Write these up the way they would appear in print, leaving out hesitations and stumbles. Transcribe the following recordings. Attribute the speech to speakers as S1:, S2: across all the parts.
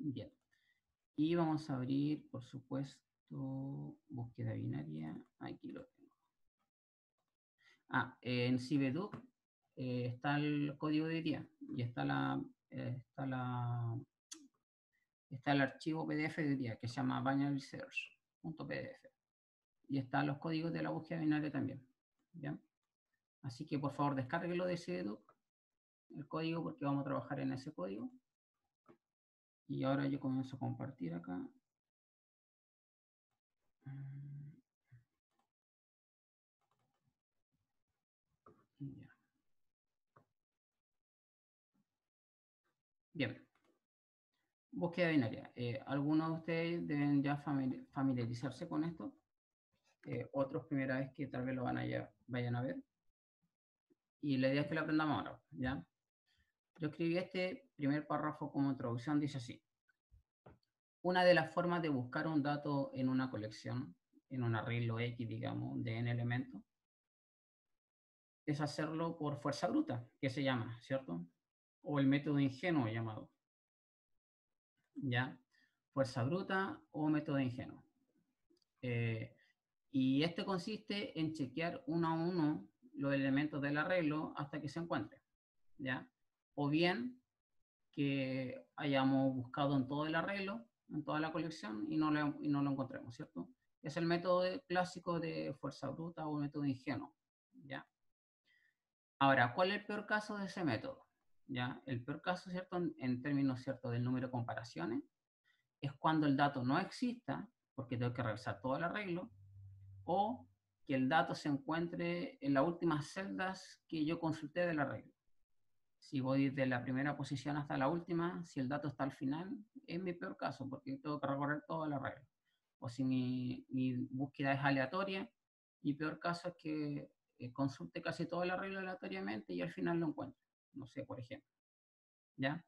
S1: Bien. Y vamos a abrir, por supuesto, búsqueda binaria. Aquí lo tengo. En CBDUC está el código de hoy día y está el archivo PDF de hoy día que se llama binarysearch.pdf y están los códigos de la búsqueda binaria también. ¿Bien? Así que por favor descárguelo de CBDUC, el código, porque vamos a trabajar en ese código. Y ahora yo comienzo a compartir acá. Ya. Bien, búsqueda binaria. Algunos de ustedes deben ya familiarizarse con esto. Otros primera vez que tal vez lo vayan a ver. Y la idea es que lo aprendamos ahora, ¿ya? Yo escribí este primer párrafo como introducción, dice así. Una de las formas de buscar un dato en una colección, en un arreglo X, digamos, de n elementos, es hacerlo por fuerza bruta, que se llama, ¿cierto? O el método ingenuo llamado, ¿ya? Fuerza bruta o método ingenuo. Y este consiste en chequear uno a uno los elementos del arreglo hasta que se encuentre, ¿ya? O bien que hayamos buscado en todo el arreglo, en toda la colección, y no lo encontremos, ¿cierto? Es el método clásico de fuerza bruta o método ingenuo, ¿ya? Ahora, ¿cuál es el peor caso de ese método? ¿Ya? El peor caso, ¿cierto? En términos, ¿cierto?, del número de comparaciones, es cuando el dato no exista, porque tengo que revisar todo el arreglo, o que el dato se encuentre en las últimas celdas que yo consulté del arreglo. Si voy de la primera posición hasta la última, si el dato está al final, es mi peor caso, porque tengo que recorrer todo el arreglo. O si mi búsqueda es aleatoria, mi peor caso es que consulte casi todo el arreglo aleatoriamente y al final lo encuentre. No sé, por ejemplo. ¿Ya?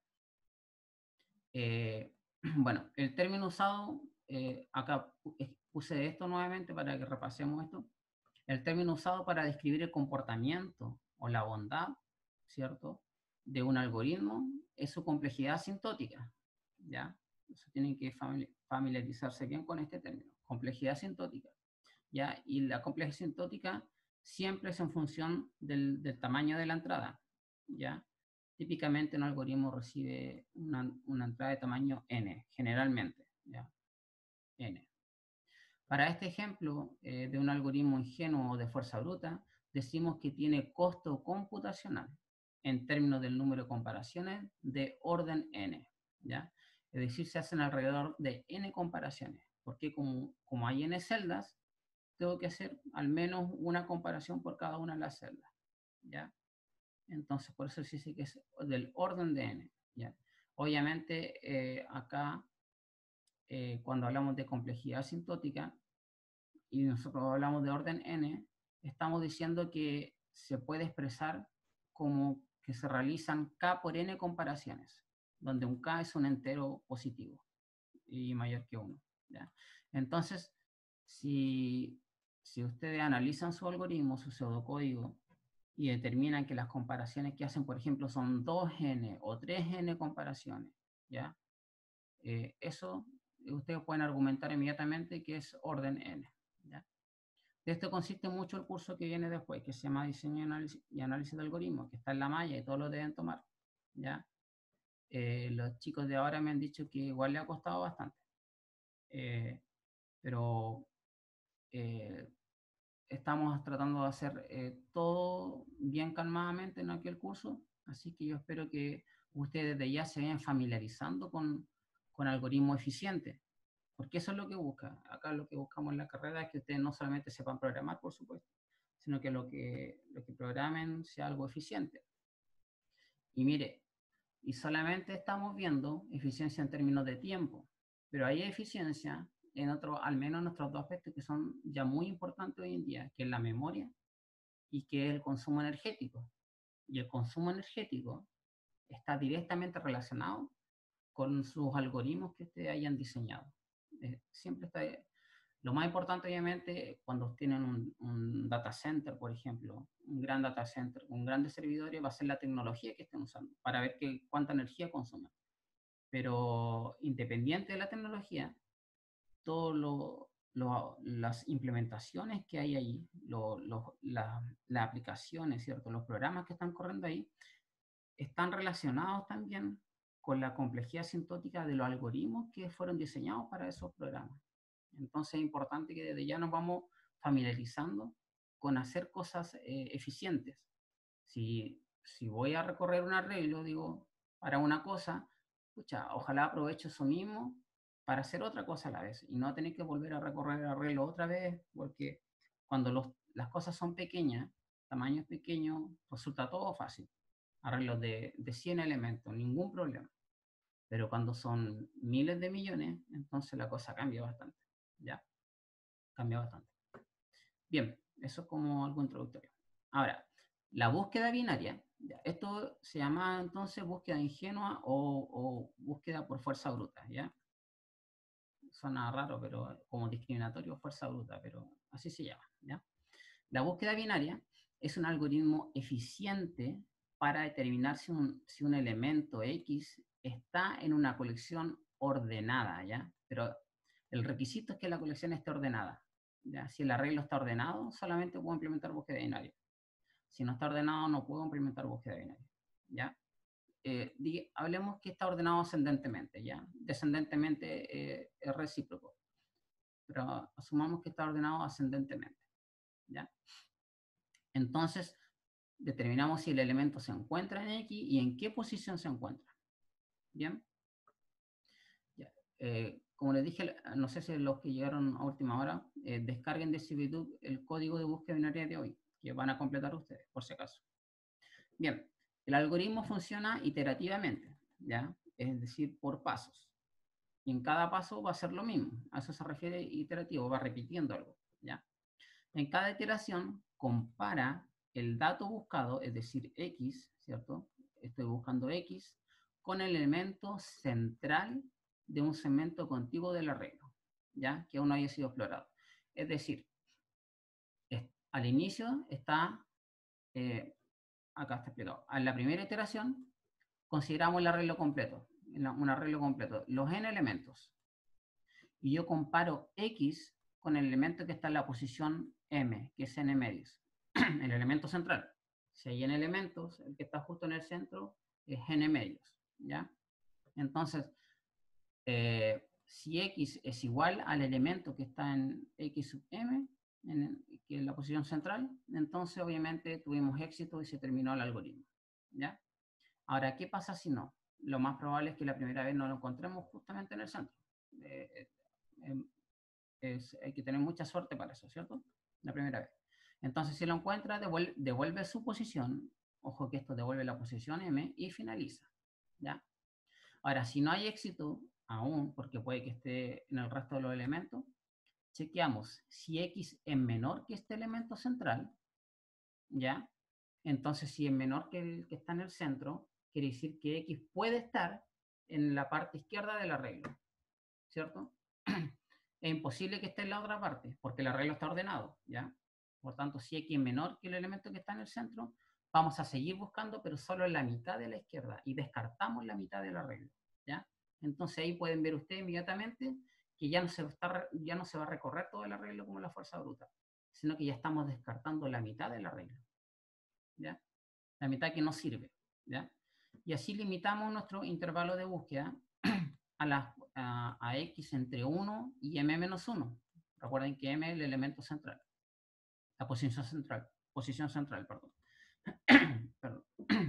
S1: Bueno, el término usado, acá puse esto nuevamente para que repasemos esto. El término usado para describir el comportamiento o la bondad, ¿cierto?, de un algoritmo es su complejidad asintótica, ¿ya? Eso tienen que familiarizarse bien con este término, complejidad asintótica, ¿ya? Y la complejidad asintótica siempre es en función del tamaño de la entrada, ¿ya? Típicamente un algoritmo recibe una entrada de tamaño n, generalmente, ¿ya? N. Para este ejemplo de un algoritmo ingenuo o de fuerza bruta, decimos que tiene costo computacional en términos del número de comparaciones de orden n, ¿ya? Es decir, se hacen alrededor de n comparaciones, porque como hay n celdas, tengo que hacer al menos una comparación por cada una de las celdas, ¿ya? Entonces, por eso se dice que es del orden de n, ¿ya? Obviamente, acá, cuando hablamos de complejidad asintótica, y nosotros hablamos de orden n, estamos diciendo que se puede expresar como que se realizan k por n comparaciones, donde un k es un entero positivo y mayor que 1. ¿Ya? Entonces, si ustedes analizan su algoritmo, su pseudocódigo, y determinan que las comparaciones que hacen, por ejemplo, son 2n o 3n comparaciones, ¿ya? Eso ustedes pueden argumentar inmediatamente que es orden n, ¿ya? De esto consiste mucho el curso que viene después, que se llama Diseño y Análisis de Algoritmos, que está en la malla y todos lo deben tomar, ¿ya? Los chicos de ahora me han dicho que igual le ha costado bastante, pero estamos tratando de hacer todo bien calmadamente en aquel curso, así que yo espero que ustedes de ya se vayan familiarizando con algoritmos eficientes, porque eso es lo que busca. Acá lo que buscamos en la carrera es que ustedes no solamente sepan programar, por supuesto, sino que lo que programen sea algo eficiente. Y mire, y solamente estamos viendo eficiencia en términos de tiempo, pero hay eficiencia en otros, al menos en nuestros dos aspectos que son ya muy importantes hoy en día, que es la memoria y que es el consumo energético. Y el consumo energético está directamente relacionado con sus algoritmos que ustedes hayan diseñado. Siempre está. Lo más importante, obviamente, cuando tienen un data center, por ejemplo, un gran data center con grandes servidores, va a ser la tecnología que estén usando para ver cuánta energía consumen. Pero independiente de la tecnología, todas las implementaciones que hay ahí, las aplicaciones, ¿cierto? Los programas que están corriendo ahí, están relacionados también con la complejidad sintótica de los algoritmos que fueron diseñados para esos programas. Entonces es importante que desde ya nos vamos familiarizando con hacer cosas eficientes. Si voy a recorrer un arreglo, digo, para una cosa, pucha, ojalá aproveche eso mismo para hacer otra cosa a la vez y no tener que volver a recorrer el arreglo otra vez, porque cuando las cosas son pequeñas, tamaños pequeños, resulta todo fácil. Arreglos de 100 elementos, ningún problema. Pero cuando son miles de millones, entonces la cosa cambia bastante. ¿Ya? Cambia bastante. Bien, eso es como algo introductorio. Ahora, la búsqueda binaria, esto se llama entonces búsqueda ingenua o búsqueda por fuerza bruta, ¿ya? Suena raro, pero como discriminatorio, fuerza bruta, pero así se llama, ¿ya? La búsqueda binaria es un algoritmo eficiente para determinar si un elemento X está en una colección ordenada, ¿ya? Pero el requisito es que la colección esté ordenada, ¿ya? Si el arreglo está ordenado, solamente puedo implementar búsqueda binaria. Si no está ordenado, no puedo implementar búsqueda binaria, ¿ya? Hablemos que está ordenado ascendentemente, ¿ya? Descendentemente es recíproco, pero asumamos que está ordenado ascendentemente, ¿ya? Entonces, determinamos si el elemento se encuentra en X y en qué posición se encuentra. ¿Bien? Ya. Como les dije, no sé si los que llegaron a última hora, descarguen de CiviTube el código de búsqueda binaria de hoy, que van a completar ustedes, por si acaso. Bien, el algoritmo funciona iterativamente, ¿ya? Es decir, por pasos. Y en cada paso va a ser lo mismo. A eso se refiere iterativo, va repitiendo algo, ¿ya? En cada iteración compara el dato buscado, es decir, X, ¿cierto? Estoy buscando X con el elemento central de un segmento contiguo del arreglo, ¿ya? Que aún no haya sido explorado. Es decir, al inicio está, acá está explicado, en la primera iteración consideramos el arreglo completo, un arreglo completo, los n elementos. Y yo comparo X con el elemento que está en la posición M, que es n medios, el elemento central. Si hay n elementos, el que está justo en el centro es n medios, ¿ya? Entonces, si X es igual al elemento que está en X sub M, que es la posición central, entonces obviamente tuvimos éxito y se terminó el algoritmo, ¿ya? Ahora, ¿qué pasa si no? Lo más probable es que la primera vez no lo encontremos justamente en el centro. Hay que tener mucha suerte para eso, ¿cierto? La primera vez. Entonces, si lo encuentra, devuelve su posición. Ojo que esto devuelve la posición M y finaliza, ¿ya? Ahora, si no hay éxito aún, porque puede que esté en el resto de los elementos, chequeamos si X es menor que este elemento central, ¿ya? Entonces, si es menor que el que está en el centro, quiere decir que X puede estar en la parte izquierda del arreglo, ¿cierto? Es imposible que esté en la otra parte, porque el arreglo está ordenado, ¿ya? Por tanto, si X es menor que el elemento que está en el centro, vamos a seguir buscando, pero solo en la mitad de la izquierda, y descartamos la mitad del arreglo, ¿ya? Entonces ahí pueden ver ustedes inmediatamente que ya no se va a recorrer todo el arreglo como la fuerza bruta, sino que ya estamos descartando la mitad del arreglo, ¿ya? La mitad que no sirve, ¿ya? Y así limitamos nuestro intervalo de búsqueda a X entre 1 y M menos 1. Recuerden que M es el elemento central, la posición central, perdón. Perdón.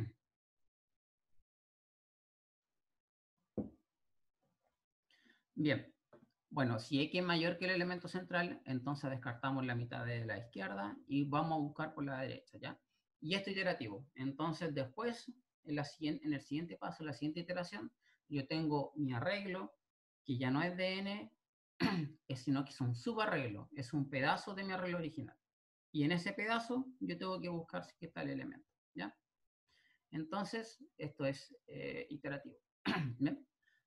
S1: Bien, bueno, si X es mayor que el elemento central, entonces descartamos la mitad de la izquierda y vamos a buscar por la derecha, ¿ya? Y esto es iterativo. Entonces después, en el siguiente paso, en la siguiente iteración, yo tengo mi arreglo, que ya no es de n, sino que es un subarreglo, es un pedazo de mi arreglo original. Y en ese pedazo yo tengo que buscar si está el elemento, ¿ya? Entonces, esto es iterativo. ¿Bien?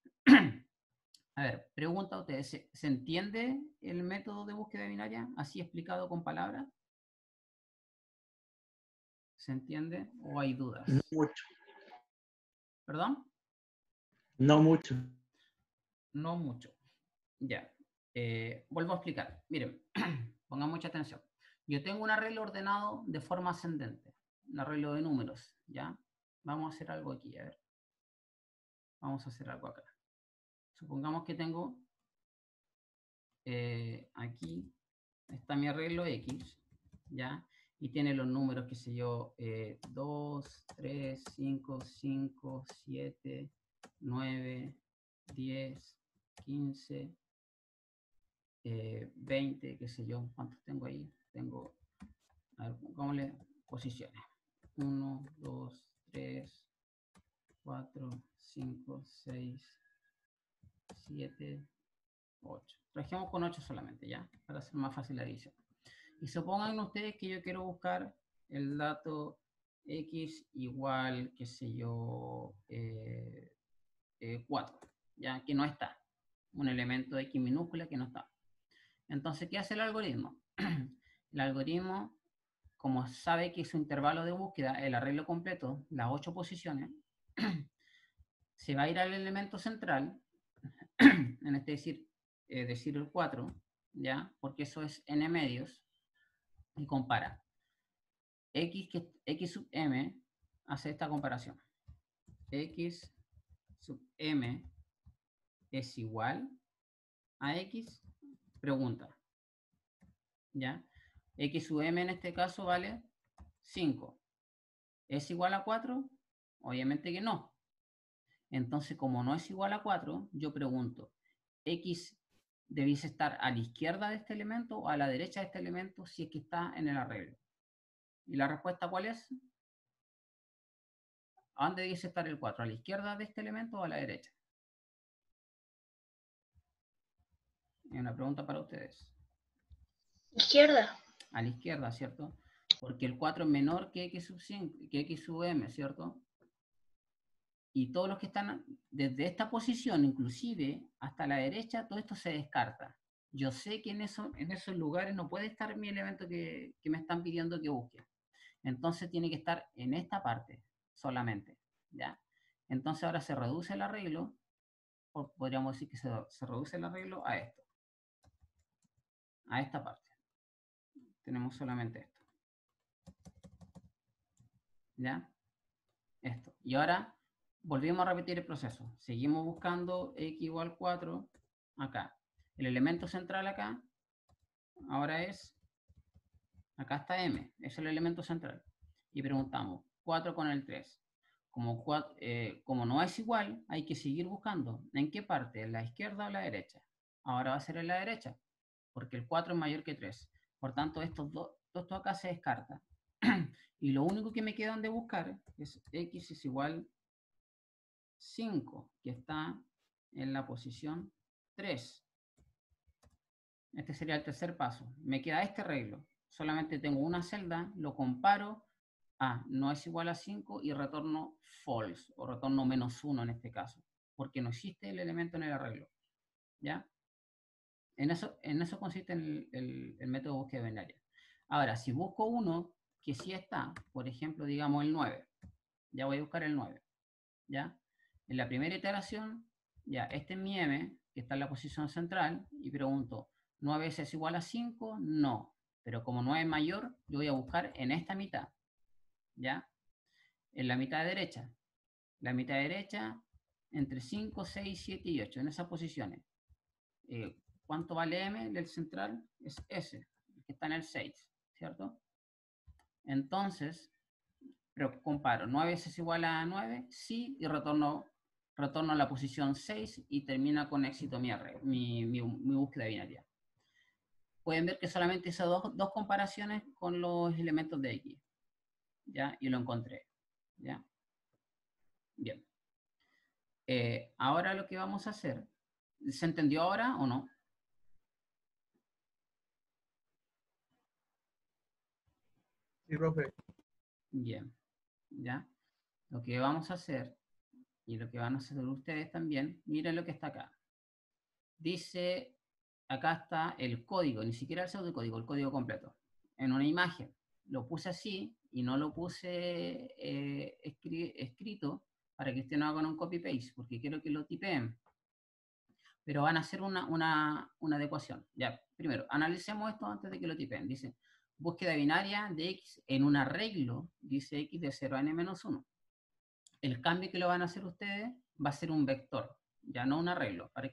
S1: A ver, pregunta a ustedes, ¿se entiende el método de búsqueda binaria así explicado con palabras? ¿Se entiende o hay dudas?
S2: No mucho.
S1: ¿Perdón?
S2: No mucho.
S1: No mucho. Ya. Vuelvo a explicar. Miren, pongan mucha atención. Yo tengo un arreglo ordenado de forma ascendente, un arreglo de números, ¿ya? Vamos a hacer algo aquí, a ver. Vamos a hacer algo acá. Supongamos que tengo aquí está mi arreglo X, ¿ya? Y tiene los números, qué sé yo, 2, 3, 5, 5, 7, 9, 10, 15, 20, qué sé yo, ¿cuántos tengo ahí? Tengo, a ver, pongámosle posiciones. 1, 2, 3, 4, 5, 6, 7, 8. Trabajemos con 8 solamente, ¿ya? Para hacer más fácil la edición. Y supongan ustedes que yo quiero buscar el dato X igual, qué sé yo, 4, ¿ya? Que no está. Un elemento X minúscula que no está. Entonces, ¿qué hace el algoritmo? El algoritmo, como sabe que su intervalo de búsqueda, el arreglo completo, las 8 posiciones, se va a ir al elemento central, en este decir el 4, ¿ya? Porque eso es n medios, y compara. X sub m hace esta comparación. X sub m es igual a X, pregunta, ¿ya? X sub m en este caso vale 5. ¿Es igual a 4? Obviamente que no. Entonces, como no es igual a 4, yo pregunto, ¿X debiese estar a la izquierda de este elemento o a la derecha de este elemento si es que está en el arreglo? ¿Y la respuesta cuál es? ¿A dónde debiese estar el 4? ¿A la izquierda de este elemento o a la derecha? Es una pregunta para ustedes.
S3: Izquierda.
S1: A la izquierda, ¿cierto? Porque el 4 es menor que X sub 5, que X sub m, ¿cierto? Y todos los que están desde esta posición, inclusive hasta la derecha, todo esto se descarta. Yo sé que en esos lugares no puede estar mi elemento que me están pidiendo que busque. Entonces tiene que estar en esta parte solamente, ¿ya? Entonces ahora se reduce el arreglo, o podríamos decir que se reduce el arreglo a esto, a esta parte. Tenemos solamente esto, ¿ya? Esto. Y ahora volvemos a repetir el proceso. Seguimos buscando x igual 4 acá. El elemento central acá ahora es, acá está m, es el elemento central. Y preguntamos 4 con el 3. Como no es igual, hay que seguir buscando. ¿En qué parte? ¿En la izquierda o la derecha? Ahora va a ser en la derecha, porque el 4 es mayor que 3. Por tanto, esto acá se descarta. Y lo único que me quedan de buscar es x es igual 5, que está en la posición 3. Este sería el tercer paso. Me queda este arreglo. Solamente tengo una celda, lo comparo, no es igual a 5 y retorno false, o retorno -1 en este caso, porque no existe el elemento en el arreglo. ¿Ya? En eso consiste el método de búsqueda binaria. Ahora, si busco uno que sí está, por ejemplo, digamos el 9, ya voy a buscar el 9, ¿ya? En la primera iteración, ya, este es mi m, que está en la posición central, y pregunto, ¿9 es igual a 5? No, pero como 9 es mayor, yo voy a buscar en esta mitad, ¿ya? En la mitad derecha. La mitad derecha, entre 5, 6, 7 y 8, en esas posiciones. ¿Cuánto vale m del central? Es S, que está en el 6, ¿cierto? Entonces, pero comparo, 9 es igual a 9, sí, y retorno a la posición 6 y termina con éxito mi búsqueda binaria. Pueden ver que solamente hice dos comparaciones con los elementos de X, ¿ya? Y lo encontré, ¿ya? Bien. Ahora lo que vamos a hacer, ¿se entendió ahora o no?
S4: Sí, profe.
S1: Bien, ¿ya? Lo que vamos a hacer, y lo que van a hacer ustedes también, miren lo que está acá. Dice, acá está el código, ni siquiera el pseudocódigo, el código completo, en una imagen. Lo puse así y no lo puse escrito para que ustedes no hagan un copy-paste, porque quiero que lo tipeen. Pero van a hacer una adecuación. Ya, primero, analicemos esto antes de que lo tipeen. Dice, búsqueda binaria de x en un arreglo, dice x de 0 a n-1. El cambio que lo van a hacer ustedes va a ser un vector, ya no un arreglo, para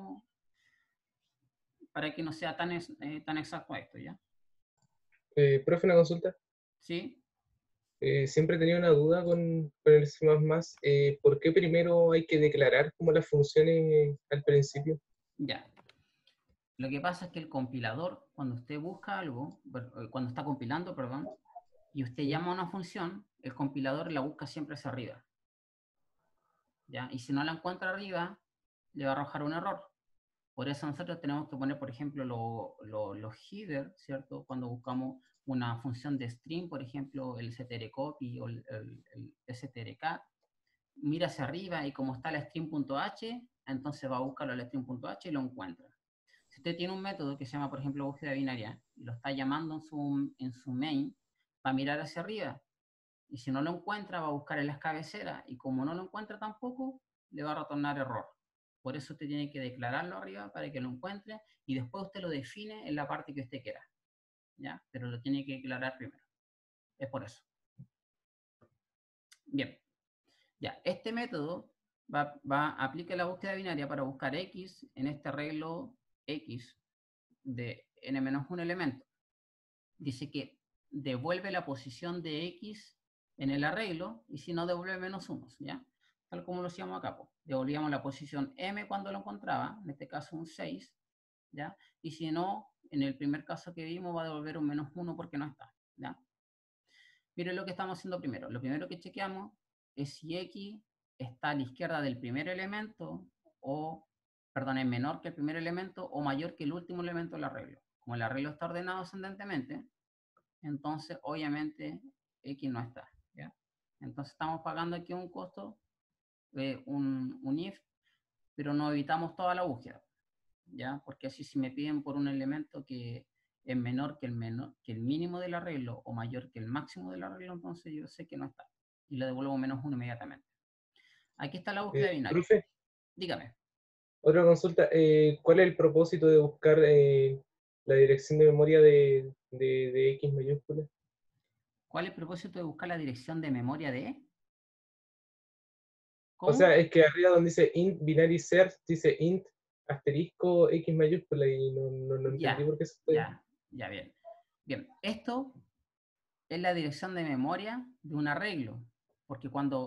S1: que no sea tan exacto esto, ¿ya?
S4: Profe, una consulta.
S1: ¿Sí?
S4: Siempre he tenido una duda con el C++. ¿Por qué primero hay que declarar como las funciones al principio?
S1: Ya. Lo que pasa es que el compilador, cuando usted busca algo, cuando está compilando, perdón, y usted llama a una función, el compilador la busca siempre hacia arriba, ¿ya? Y si no la encuentra arriba, le va a arrojar un error. Por eso nosotros tenemos que poner, por ejemplo, los headers, ¿cierto? Cuando buscamos una función de string, por ejemplo, el strcopy o el strcat, mira hacia arriba y como está la string.h, entonces va a buscarlo al string.h y lo encuentra. Si usted tiene un método que se llama, por ejemplo, búsqueda binaria, y lo está llamando en su main, va a mirar hacia arriba. Y si no lo encuentra, va a buscar en las cabeceras. Y como no lo encuentra tampoco, le va a retornar error. Por eso usted tiene que declararlo arriba para que lo encuentre y después usted lo define en la parte que usted quiera. ¿Ya? Pero lo tiene que declarar primero. Es por eso. Bien. Ya, este método aplica la búsqueda binaria para buscar x en este arreglo x de n-1 elemento. Dice que devuelve la posición de x en el arreglo y si no devuelve -1, ¿ya? Tal como lo hacíamos acá, pues. Devolvíamos la posición m cuando lo encontraba, en este caso un 6, ¿ya? Y si no, en el primer caso que vimos va a devolver un -1 porque no está, ¿ya? Miren lo que estamos haciendo primero. Lo primero que chequeamos es si x está a la izquierda del primer elemento o, perdón, es menor que el primer elemento o mayor que el último elemento del arreglo. Como el arreglo está ordenado ascendentemente, entonces obviamente x no está, ¿ya? Entonces estamos pagando aquí un costo, un if, pero no evitamos toda la búsqueda, ¿ya? Porque así si me piden por un elemento que es menor que el mínimo del arreglo o mayor que el máximo del arreglo, entonces yo sé que no está y le devuelvo -1 inmediatamente. Aquí está la búsqueda binaria.
S4: Profe,
S1: Dígame.
S4: otra consulta. ¿Cuál es el propósito de buscar la dirección de memoria de X mayúscula?
S1: ¿Cuál es el propósito de buscar la dirección de memoria de?
S4: O
S1: ¿Cómo?
S4: sea, es que arriba donde dice int binary search, dice int asterisco X mayúscula y no entendí
S1: Ya,
S4: por qué se puede.
S1: ya, bien. Bien, esto es la dirección de memoria de un arreglo, porque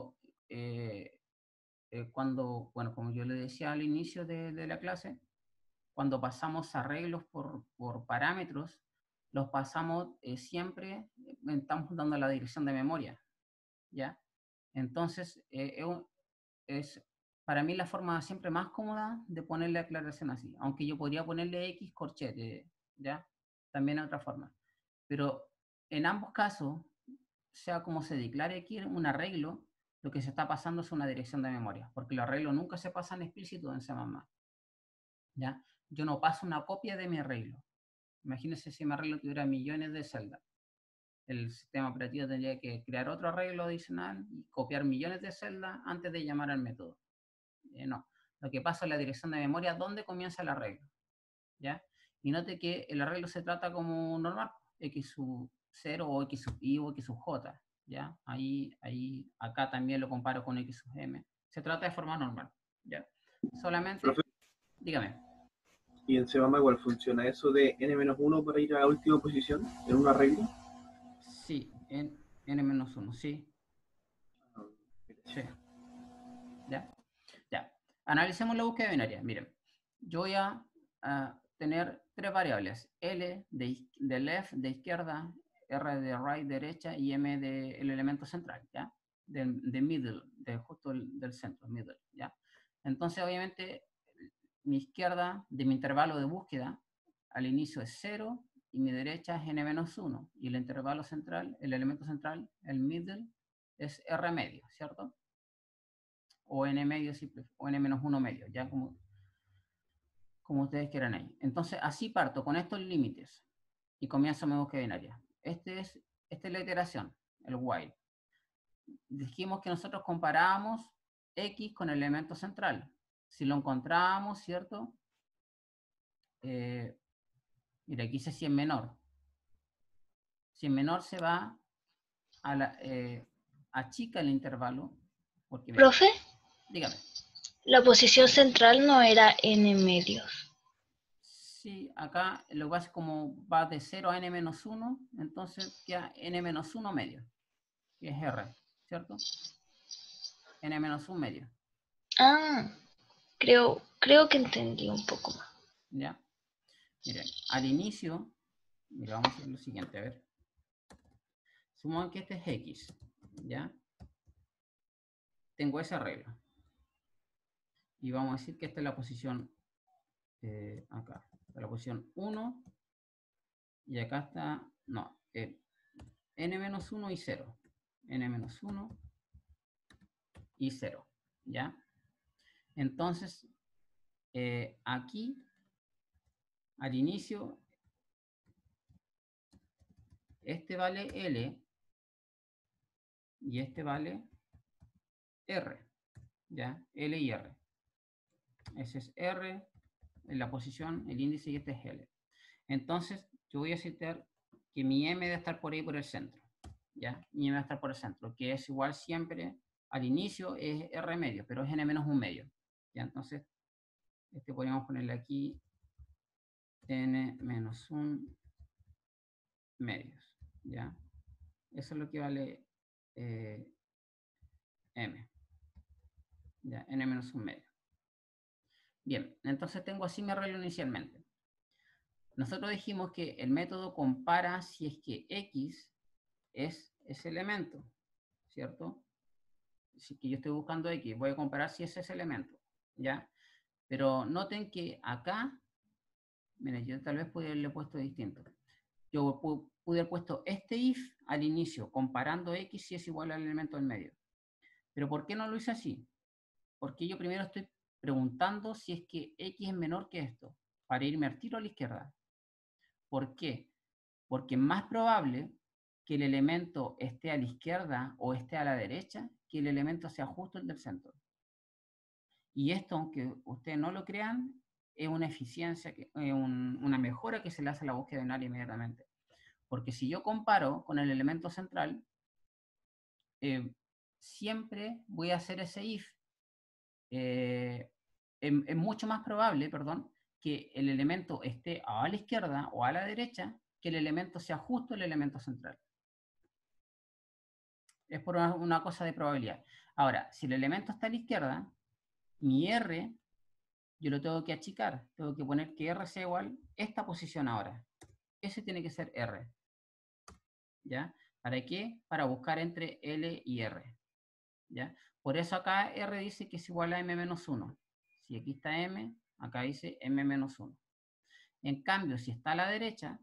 S1: bueno, como yo le decía al inicio de la clase, cuando pasamos arreglos por parámetros, los pasamos siempre, estamos dando la dirección de memoria, ¿ya? Entonces, es para mí la forma siempre más cómoda de ponerle aclaración así, aunque yo podría ponerle X corchete, ¿ya? También es otra forma. Pero en ambos casos, sea como se declare aquí un arreglo, lo que se está pasando es una dirección de memoria, porque los arreglos nunca se pasan explícito en C++, ¿ya? Yo no paso una copia de mi arreglo. Imagínense si mi arreglo tuviera millones de celdas. El sistema operativo tendría que crear otro arreglo adicional y copiar millones de celdas antes de llamar al método. No. Lo que pasa es la dirección de memoria, ¿dónde comienza el arreglo? ¿Ya? Y note que el arreglo se trata como normal, x sub 0 o x sub i o x sub j, ¿ya? Acá también lo comparo con x sub m. Se trata de forma normal, ¿ya? Solamente,
S2: Profe,
S1: dígame.
S2: ¿y en Cebama igual funciona eso de n-1 para ir a la última posición en un arreglo?
S1: Sí, en n-1, sí, sí, ¿ya? Ya. Analicemos la búsqueda binaria. Miren, yo voy a tener tres variables: L de left, de izquierda, R de right, derecha, y M de el elemento central, ¿ya? De middle, de justo del centro, middle, ¿ya? Entonces, obviamente, mi izquierda de mi intervalo de búsqueda al inicio es 0 y mi derecha es n-1. Y el intervalo central, el elemento central, el middle, es R medio, ¿cierto? O n medio simple, o n-1 medio, ya como ustedes quieran ahí. Entonces, así parto con estos límites y comienzo mi búsqueda binaria. Esta es la iteración, el while. Dijimos que nosotros comparábamos X con el elemento central. Si lo encontramos, ¿cierto? Mira, aquí dice si es menor. Si es menor se va a la, achica el intervalo. Porque,
S3: Profe,
S1: dígame.
S3: la posición central no era n medios.
S1: Sí, acá lo que pasa es como va de 0 a n-1, entonces queda n-1 medio, que es r, ¿cierto? n-1 medio.
S3: Ah, creo que entendí un poco más.
S1: ¿Ya? Miren, al inicio, mira, vamos a hacer lo siguiente, a ver. Supongamos que este es x, ¿ya? Tengo ese arreglo. Y vamos a decir que esta es la posición, acá, la posición 1, y acá está, no, n-1 y 0. n-1 y 0, ¿ya? Entonces, aquí, al inicio, este vale L y este vale R, ¿ya? L y R. Ese es R en la posición, el índice, y este es L. Entonces, yo voy a citar que mi M debe estar por ahí por el centro, ¿ya? Mi M debe estar por el centro, que es igual siempre, al inicio es R medio, pero es N-1 medio, ¿ya? Entonces, podríamos ponerle aquí N-1 medios, ¿ya? Eso es lo que vale M, ¿ya? N-1 medio. Bien, entonces tengo así mi arreglo inicialmente. Nosotros dijimos que el método compara si es que X es ese elemento, ¿cierto? Si que yo estoy buscando X, voy a comparar si es ese elemento, ¿ya? Pero noten que acá, miren, yo tal vez pude haberle puesto distinto. Yo pude haber puesto este if al inicio, comparando X si es igual al elemento del medio. Pero ¿por qué no lo hice así? Porque yo primero estoy preguntando si es que X es menor que esto, para irme al tiro a la izquierda. ¿Por qué? Porque es más probable que el elemento esté a la izquierda o esté a la derecha, que el elemento sea justo el del centro. Y esto, aunque ustedes no lo crean, es una eficiencia, una mejora que se le hace a la búsqueda binaria inmediatamente. Porque si yo comparo con el elemento central, siempre voy a hacer ese if. Es mucho más probable, perdón, que el elemento esté a la izquierda o a la derecha, que el elemento sea justo el elemento central. Es por una cosa de probabilidad. Ahora, si el elemento está a la izquierda, mi R, yo lo tengo que achicar. Tengo que poner que R sea igual a esta posición ahora. Ese tiene que ser R. ¿Ya? ¿Para qué? Para buscar entre L y R. ¿Ya? Por eso acá R dice que es igual a M-1. Si aquí está M, acá dice M-1. En cambio, si está a la derecha,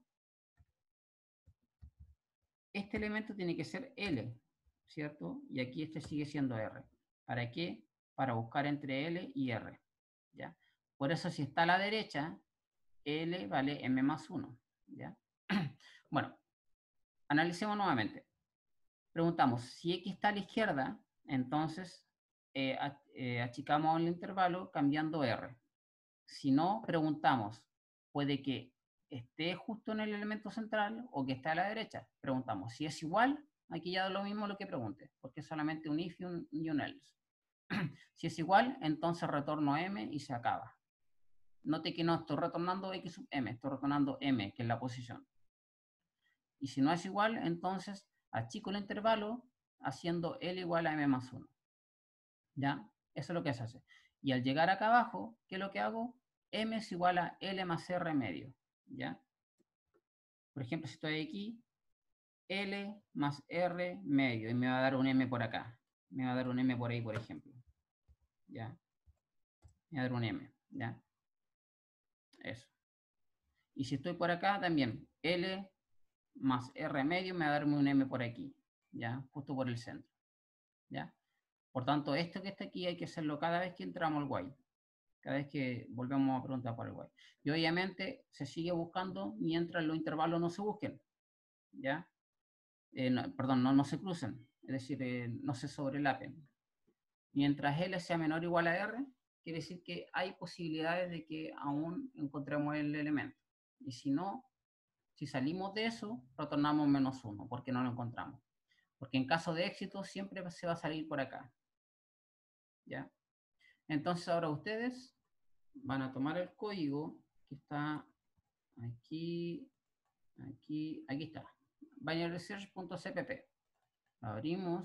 S1: este elemento tiene que ser L, ¿cierto? Y aquí este sigue siendo R. ¿Para qué? Para buscar entre L y R, ¿ya? Por eso si está a la derecha, L vale M+1, ¿ya? Bueno, analicemos nuevamente. Preguntamos, si X está a la izquierda, entonces achicamos el intervalo cambiando R. Si no, preguntamos, puede que esté justo en el elemento central o que esté a la derecha. Preguntamos, si es igual, aquí ya da lo mismo lo que pregunte, porque es solamente un if y un else. Si es igual, entonces retorno M y se acaba. Note que no estoy retornando X sub M, estoy retornando M, que es la posición. Y si no es igual, entonces achico el intervalo haciendo L igual a M+1. ¿Ya? Eso es lo que se hace. Y al llegar acá abajo, ¿qué es lo que hago? M es igual a L más R medio. ¿Ya? Por ejemplo, si estoy aquí, L más R medio. Y me va a dar un M por acá. Me va a dar un M por ahí, por ejemplo. ¿Ya? Me va a dar un M. ¿Ya? Eso. Y si estoy por acá, también L más R medio me va a darme un M por aquí. ¿Ya? Justo por el centro. ¿Ya? Por tanto, esto que está aquí hay que hacerlo cada vez que entramos al while. Cada vez que volvemos a preguntar por el while. Y obviamente se sigue buscando mientras los intervalos no se busquen. ¿Ya? No se crucen. Es decir, no se sobrelapen. Mientras L sea menor o igual a R, quiere decir que hay posibilidades de que aún encontremos el elemento. Y si no, si salimos de eso, retornamos -1, porque no lo encontramos. Porque en caso de éxito, siempre se va a salir por acá. ¿Ya? Entonces ahora ustedes van a tomar el código que está aquí, aquí está. binarysearch.cpp. Abrimos.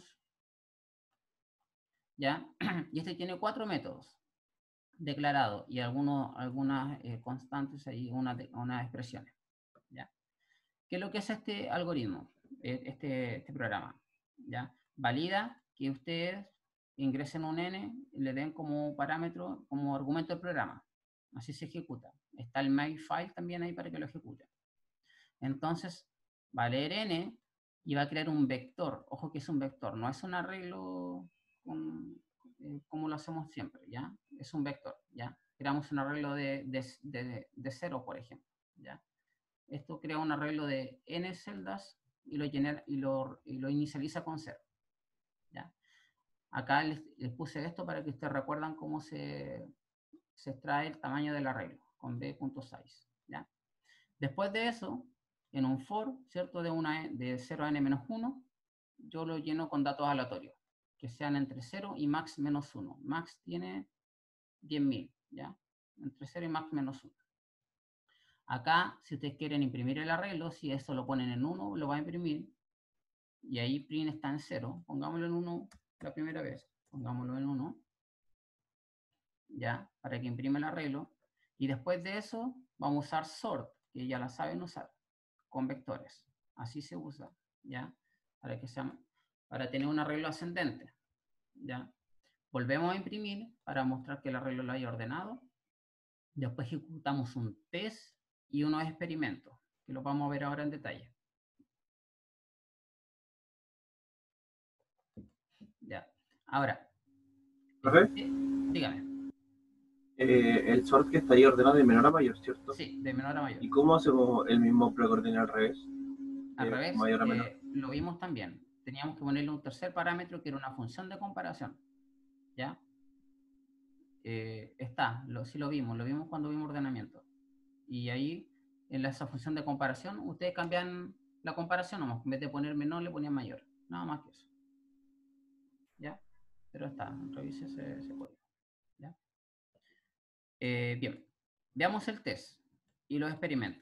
S1: ¿Ya? Y este tiene 4 métodos declarados y algunas constantes ahí, unas expresiones. ¿Ya? ¿Qué es lo que hace este algoritmo, este programa? ¿Ya? Valida que ustedes ingresen un n y le den como parámetro, como argumento del programa. Así se ejecuta. Está el makefile también ahí para que lo ejecute. Entonces, va a leer n y va a crear un vector. Ojo que es un vector, no es un arreglo como lo hacemos siempre, ¿ya? Es un vector, ¿ya? Creamos un arreglo de 0, por ejemplo, ¿ya? Esto crea un arreglo de n celdas y lo inicializa con 0, ¿ya? Acá les puse esto para que ustedes recuerdan cómo se extrae el tamaño del arreglo, con b.size, ¿ya? Después de eso, en un for, ¿cierto? De 0 a n-1, yo lo lleno con datos aleatorios, que sean entre 0 y max -1. Max tiene 10.000, ¿ya? Entre 0 y max -1. Acá, si ustedes quieren imprimir el arreglo, si esto lo ponen en 1, lo va a imprimir, y ahí print está en 0. Pongámoslo en 1 la primera vez. Pongámoslo en 1, ¿ya? Para que imprima el arreglo. Y después de eso, vamos a usar sort, que ya la saben usar, con vectores. Así se usa, ¿ya? Para tener un arreglo ascendente, ¿ya? Volvemos a imprimir para mostrar que el arreglo lo haya ordenado. Después ejecutamos un test y unos experimentos, que los vamos a ver ahora en detalle. Ya. Ahora.
S2: ¿Profe?
S1: Dígame.
S2: El sort que está ahí ordenado de menor a mayor, ¿cierto?
S1: Sí, de menor a mayor.
S2: ¿Y cómo hacemos el mismo precoordinar al revés?
S1: Al revés,
S2: mayor a menor.
S1: lo vimos también. Teníamos que ponerle un tercer parámetro que era una función de comparación. ¿Ya? Sí lo vimos cuando vimos ordenamiento. Y ahí, en esa función de comparación, ustedes cambian la comparación, nomás. En vez de poner menor, le ponían mayor. Nada más que eso. ¿Ya? Pero revise ese código. ¿Ya? Bien, veamos el test y los experimentos.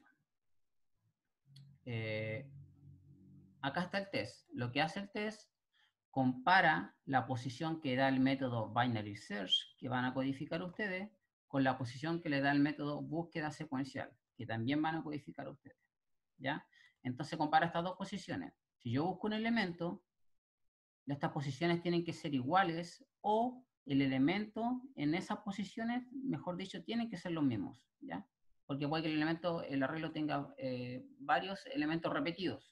S1: Acá está el test. Lo que hace el test, compara la posición que da el método binary search, que van a codificar ustedes, con la posición que le da el método búsqueda secuencial, que también van a codificar ustedes. ¿Ya? Entonces compara estas dos posiciones. Si yo busco un elemento, estas posiciones tienen que ser iguales, o el elemento en esas posiciones, mejor dicho, tienen que ser los mismos, ¿ya? Porque puede que el arreglo tenga varios elementos repetidos.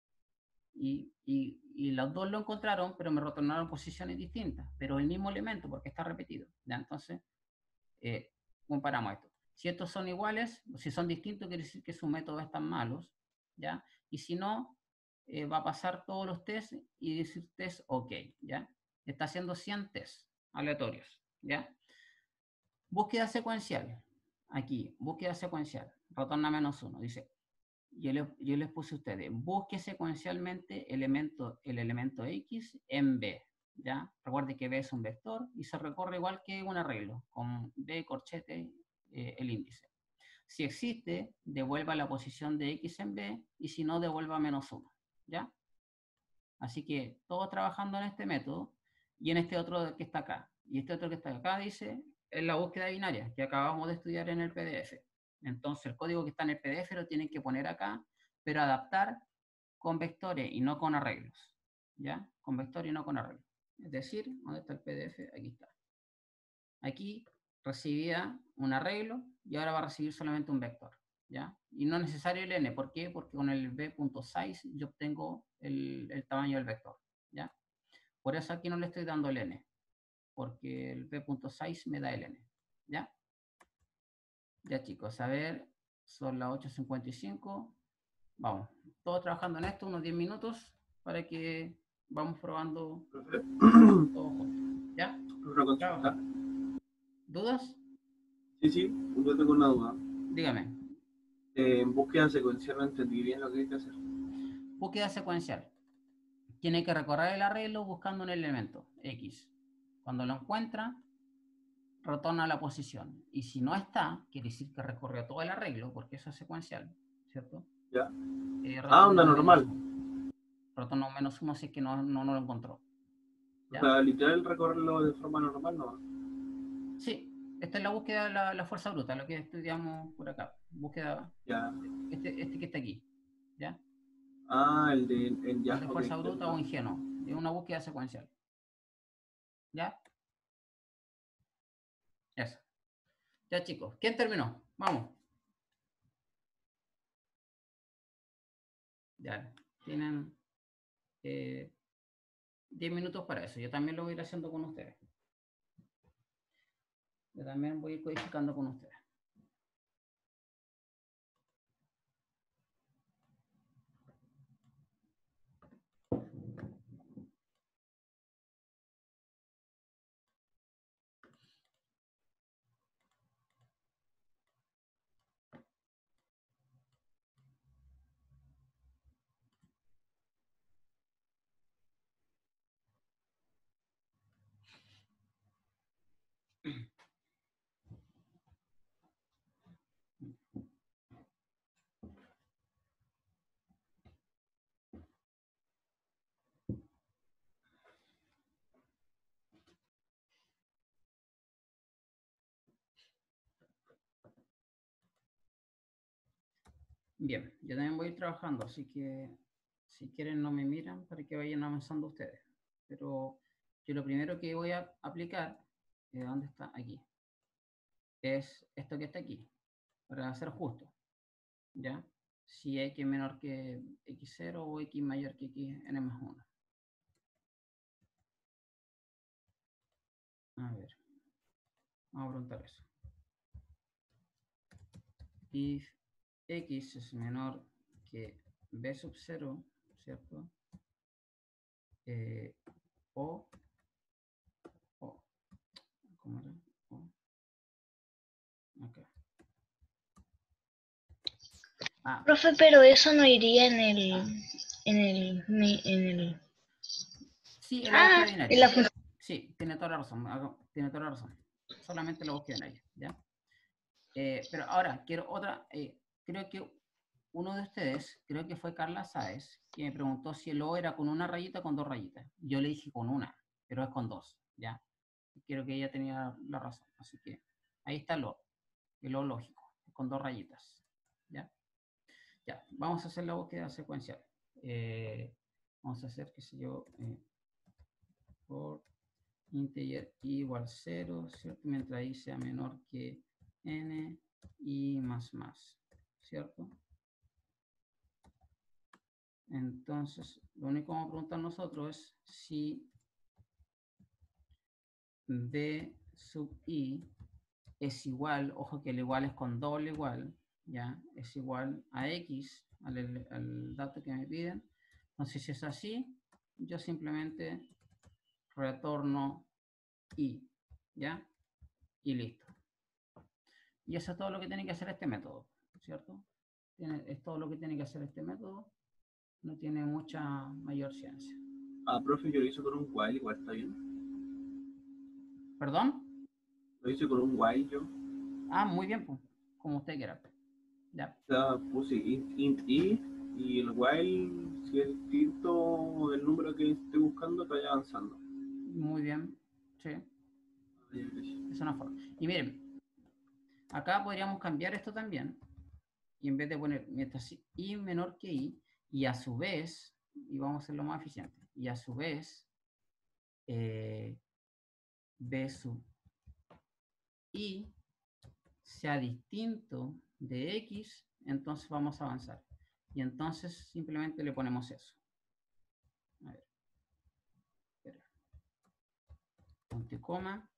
S1: Y los dos lo encontraron, pero me retornaron posiciones distintas, pero el mismo elemento, porque está repetido, ¿ya? Entonces, comparamos esto. Si estos son iguales, si son distintos, quiere decir que sus métodos están malos, ¿ya? Y si no, va a pasar todos los tests y decir test OK, ¿ya? Está haciendo 100 tests aleatorios, ¿ya? Búsqueda secuencial. Aquí, búsqueda secuencial. Retorna -1. Dice, yo les puse a ustedes, busque secuencialmente el elemento X en B, ¿ya? Recuerde que B es un vector y se recorre igual que un arreglo, con B corchete el índice. Si existe, devuelva la posición de X en B, y si no, devuelva -1, ¿ya? Así que todos trabajando en este método y en este otro que está acá. Y este otro que está acá dice, es la búsqueda binaria que acabamos de estudiar en el PDF. Entonces el código que está en el PDF lo tienen que poner acá, pero adaptar con vectores y no con arreglos, ¿ya? Con vectores y no con arreglos. Es decir, ¿dónde está el PDF? Aquí está. Aquí recibía un arreglo y ahora va a recibir solamente un vector, ¿ya? Y no es necesario el n. ¿Por qué? Porque con el b.size yo obtengo el tamaño del vector, ¿ya? Por eso aquí no le estoy dando el n, porque el b.size me da el n, ¿ya? Ya, chicos, a ver, son las 8:55. Vamos, todos trabajando en esto, unos 10 minutos, para que vamos probando todos juntos, ¿ya?
S2: Una consulta.
S1: ¿Dudas?
S2: Sí, yo tengo una duda.
S1: Dígame.
S2: En búsqueda secuencial no entendí bien lo que hay que hacer.
S1: Búsqueda secuencial. Tiene que recorrer el arreglo buscando un elemento, X. Cuando lo encuentra, retorna a la posición. Y si no está, quiere decir que recorrió todo el arreglo, porque eso es secuencial, ¿cierto?
S2: Ya.
S1: Retorna
S2: Onda
S1: un
S2: normal.
S1: -1. Retorna un -1 si es que no lo encontró. ¿Ya?
S2: O sea, literal recorrerlo de forma normal, ¿no?
S1: Sí, esta es la búsqueda de la fuerza bruta, lo que estudiamos por acá. Búsqueda,
S2: Ya.
S1: este que está aquí, ¿ya?
S2: El de ya.
S1: El de fuerza bruta o ingenuo, de una búsqueda secuencial. ¿Ya? Eso. Ya, chicos, ¿quién terminó? Vamos. Ya, tienen 10 minutos para eso. Yo también lo voy a ir haciendo con ustedes. Yo también voy a ir codificando con ustedes. Bien, yo también voy a ir trabajando, así que si quieren no me miran para que vayan avanzando ustedes. Pero yo lo primero que voy a aplicar, ¿dónde está? Aquí. Es esto que está aquí, para ser justo, ¿ya? Si x es menor que x0 o x mayor que x n más 1. A ver, vamos a preguntar eso. If x es menor que b sub 0, ¿cierto? O, ¿cómo era? Acá.
S3: Profe, pero eso no iría en el
S1: Sí, en la búsqueda binaria.
S3: en la función.
S1: Sí, tiene toda la razón. Tiene toda la razón. Solamente la búsqueda binaria, ¿ya? Pero ahora, quiero otra. Creo que uno de ustedes, creo que fue Carla Sáez, que me preguntó si el O era con una rayita o con 2 rayitas. Yo le dije con una, pero es con 2, ¿ya? Creo que ella tenía la razón. Así que ahí está el O lógico, con 2 rayitas, ¿ya? Ya, vamos a hacer la búsqueda secuencial. Vamos a hacer, qué sé yo, por integer i igual 0, ¿cierto? Mientras i sea menor que n y más, ¿cierto? Entonces, lo único que vamos a preguntar nosotros es si b sub i es igual, ojo que el igual es con doble igual, ¿ya? Es igual a x, al dato que me piden. Entonces, si es así, yo simplemente retorno i, ¿ya? Y listo. Y eso es todo lo que tiene que hacer este método, ¿cierto? Es todo lo que tiene que hacer este método. No tiene mucha mayor ciencia.
S2: Profe, yo lo hice con un while, igual está bien.
S1: ¿Perdón?
S2: Lo hice con un while yo.
S1: Muy bien, pues, como usted quiera. Ya.
S2: O sea, puse int i y el while, si es distinto del número que estoy buscando, está ya avanzando.
S1: Muy bien, sí. Es una forma. Y miren, acá podríamos cambiar esto también. Y en vez de poner mientras i menor que i, y a su vez, y vamos a hacerlo más eficiente, y a su vez, b sub i sea distinto de x, entonces vamos a avanzar. Y entonces simplemente le ponemos eso. A ver. Espera. Punto y coma.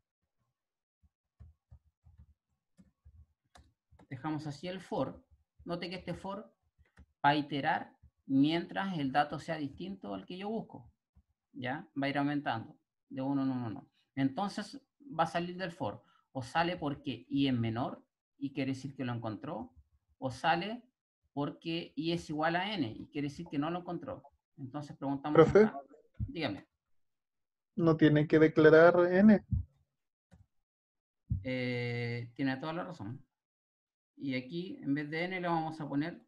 S1: Dejamos así el for. Note que este for va a iterar mientras el dato sea distinto al que yo busco. ¿Ya? Va a ir aumentando de 1 en 1. Entonces va a salir del for. O sale porque i es menor y quiere decir que lo encontró, o sale porque i es igual a n y quiere decir que no lo encontró. Entonces preguntamos
S5: Profe,
S1: acá. Dígame.
S5: no tiene que declarar n.
S1: Tiene toda la razón. Y aquí, en vez de n, le vamos a poner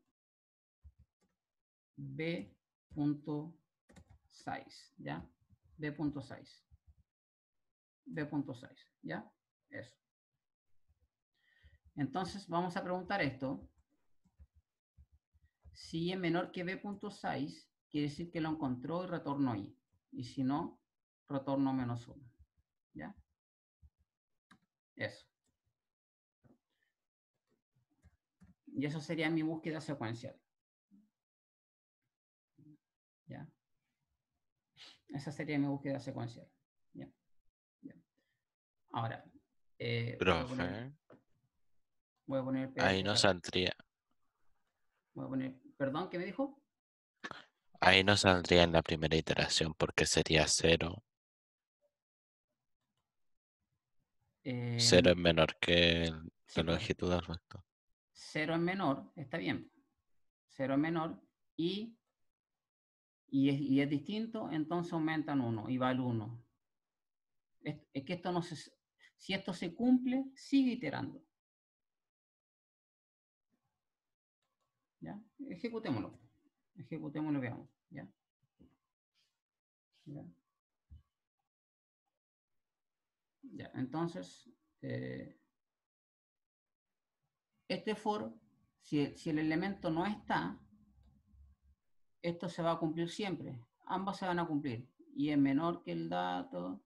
S1: b.size, ¿ya? b.size. b.size, ¿ya? Eso. Entonces, vamos a preguntar esto. Si i es menor que b.size, quiere decir que lo encontró y retornó i. Y si no, retorno -1. ¿Ya? Eso. Y eso sería mi búsqueda secuencial. ¿Ya? Esa sería mi búsqueda secuencial. ¿Ya? ¿Ya? Ahora,
S6: Profe,
S1: voy a poner el PDF
S6: ahí no
S1: acá.
S6: saldría.
S1: Voy a poner, perdón, ¿qué me dijo?
S6: Ahí no saldría en la primera iteración porque sería 0. 0 es menor que
S1: Sí,
S6: la
S1: pues,
S6: longitud del recto.
S1: 0 es menor, está bien. 0 es menor y es distinto, entonces aumentan 1 y va al 1. Es que esto no se... Si esto se cumple, sigue iterando. ¿Ya? Ejecutémoslo. Ejecutémoslo y veamos. ¿Ya? ¿Ya? Ya, entonces, este for, si el elemento no está, esto se va a cumplir siempre. Ambas se van a cumplir. Y es menor que el dato,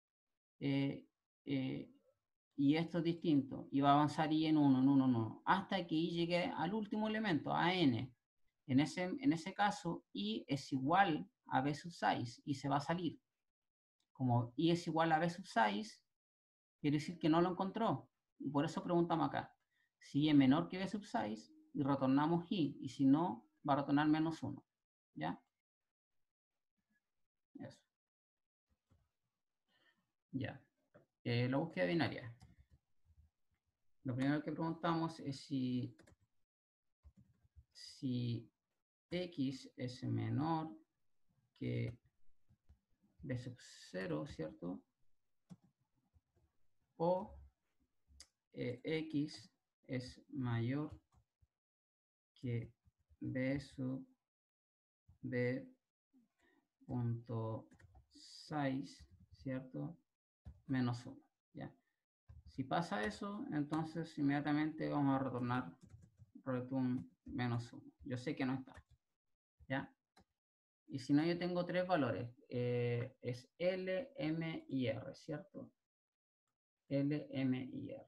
S1: y esto es distinto. Y va a avanzar y en 1, en 1, en 1, hasta que y llegue al último elemento, a n. En ese caso, i es igual a b sub 6 y se va a salir. Como i es igual a b sub 6, quiere decir que no lo encontró. Y por eso preguntamos acá. Si i es menor que b sub 6, y retornamos i. Y si no, va a retornar -1. ¿Ya? Eso. Ya. La búsqueda binaria. Lo primero que preguntamos es si x es menor que b sub 0, ¿cierto? O x es mayor que b sub b punto 6, ¿cierto? -1, ¿ya? Si pasa eso, entonces inmediatamente vamos a retornar return -1. Yo sé que no está, ¿ya? Y si no, yo tengo tres valores. Es L, M y R, ¿cierto? L, M y R.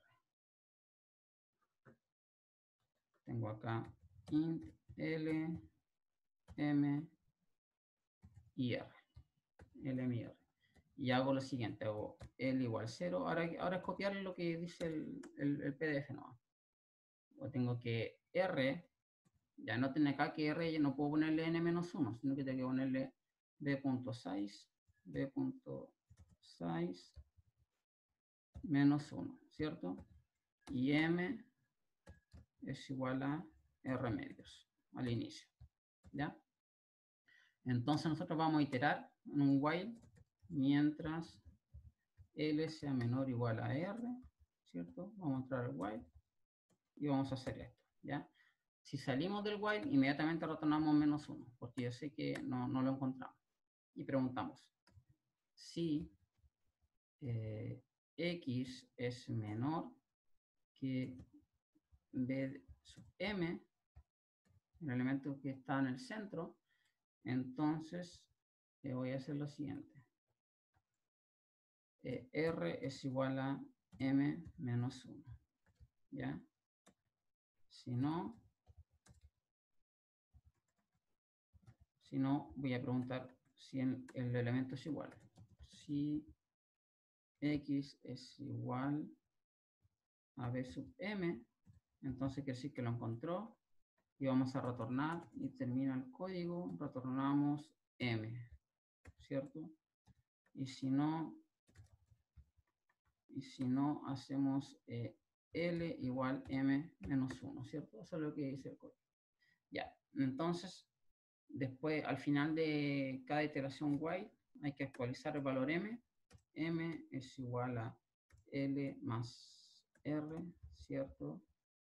S1: Tengo acá int L, M y R. L, M y R. Y hago lo siguiente, hago L igual 0. Ahora es copiar lo que dice el PDF, no. O tengo que R, ya no tiene acá que R, ya no puedo ponerle n-1, sino que tengo que ponerle b.size, b.size -1, ¿cierto? Y m es igual a r medios al inicio, ¿ya? Entonces nosotros vamos a iterar en un while mientras L sea menor o igual a R, ¿cierto? Vamos a entrar al while y vamos a hacer esto, ¿ya? Si salimos del while, inmediatamente retornamos -1, porque yo sé que no lo encontramos. Y preguntamos si x es menor que b sub m, el elemento que está en el centro, entonces voy a hacer lo siguiente. R es igual a m menos 1, ¿ya? Si no, voy a preguntar si el elemento es igual. Si x es igual a b sub m, entonces quiere decir que lo encontró y vamos a retornar y termina el código, retornamos m, ¿cierto? Y si no, Y si no, hacemos L igual M menos 1, ¿cierto? Eso es lo que dice el código. Ya, entonces, después, al final de cada iteración while, hay que actualizar el valor M. M es igual a L más R, ¿cierto?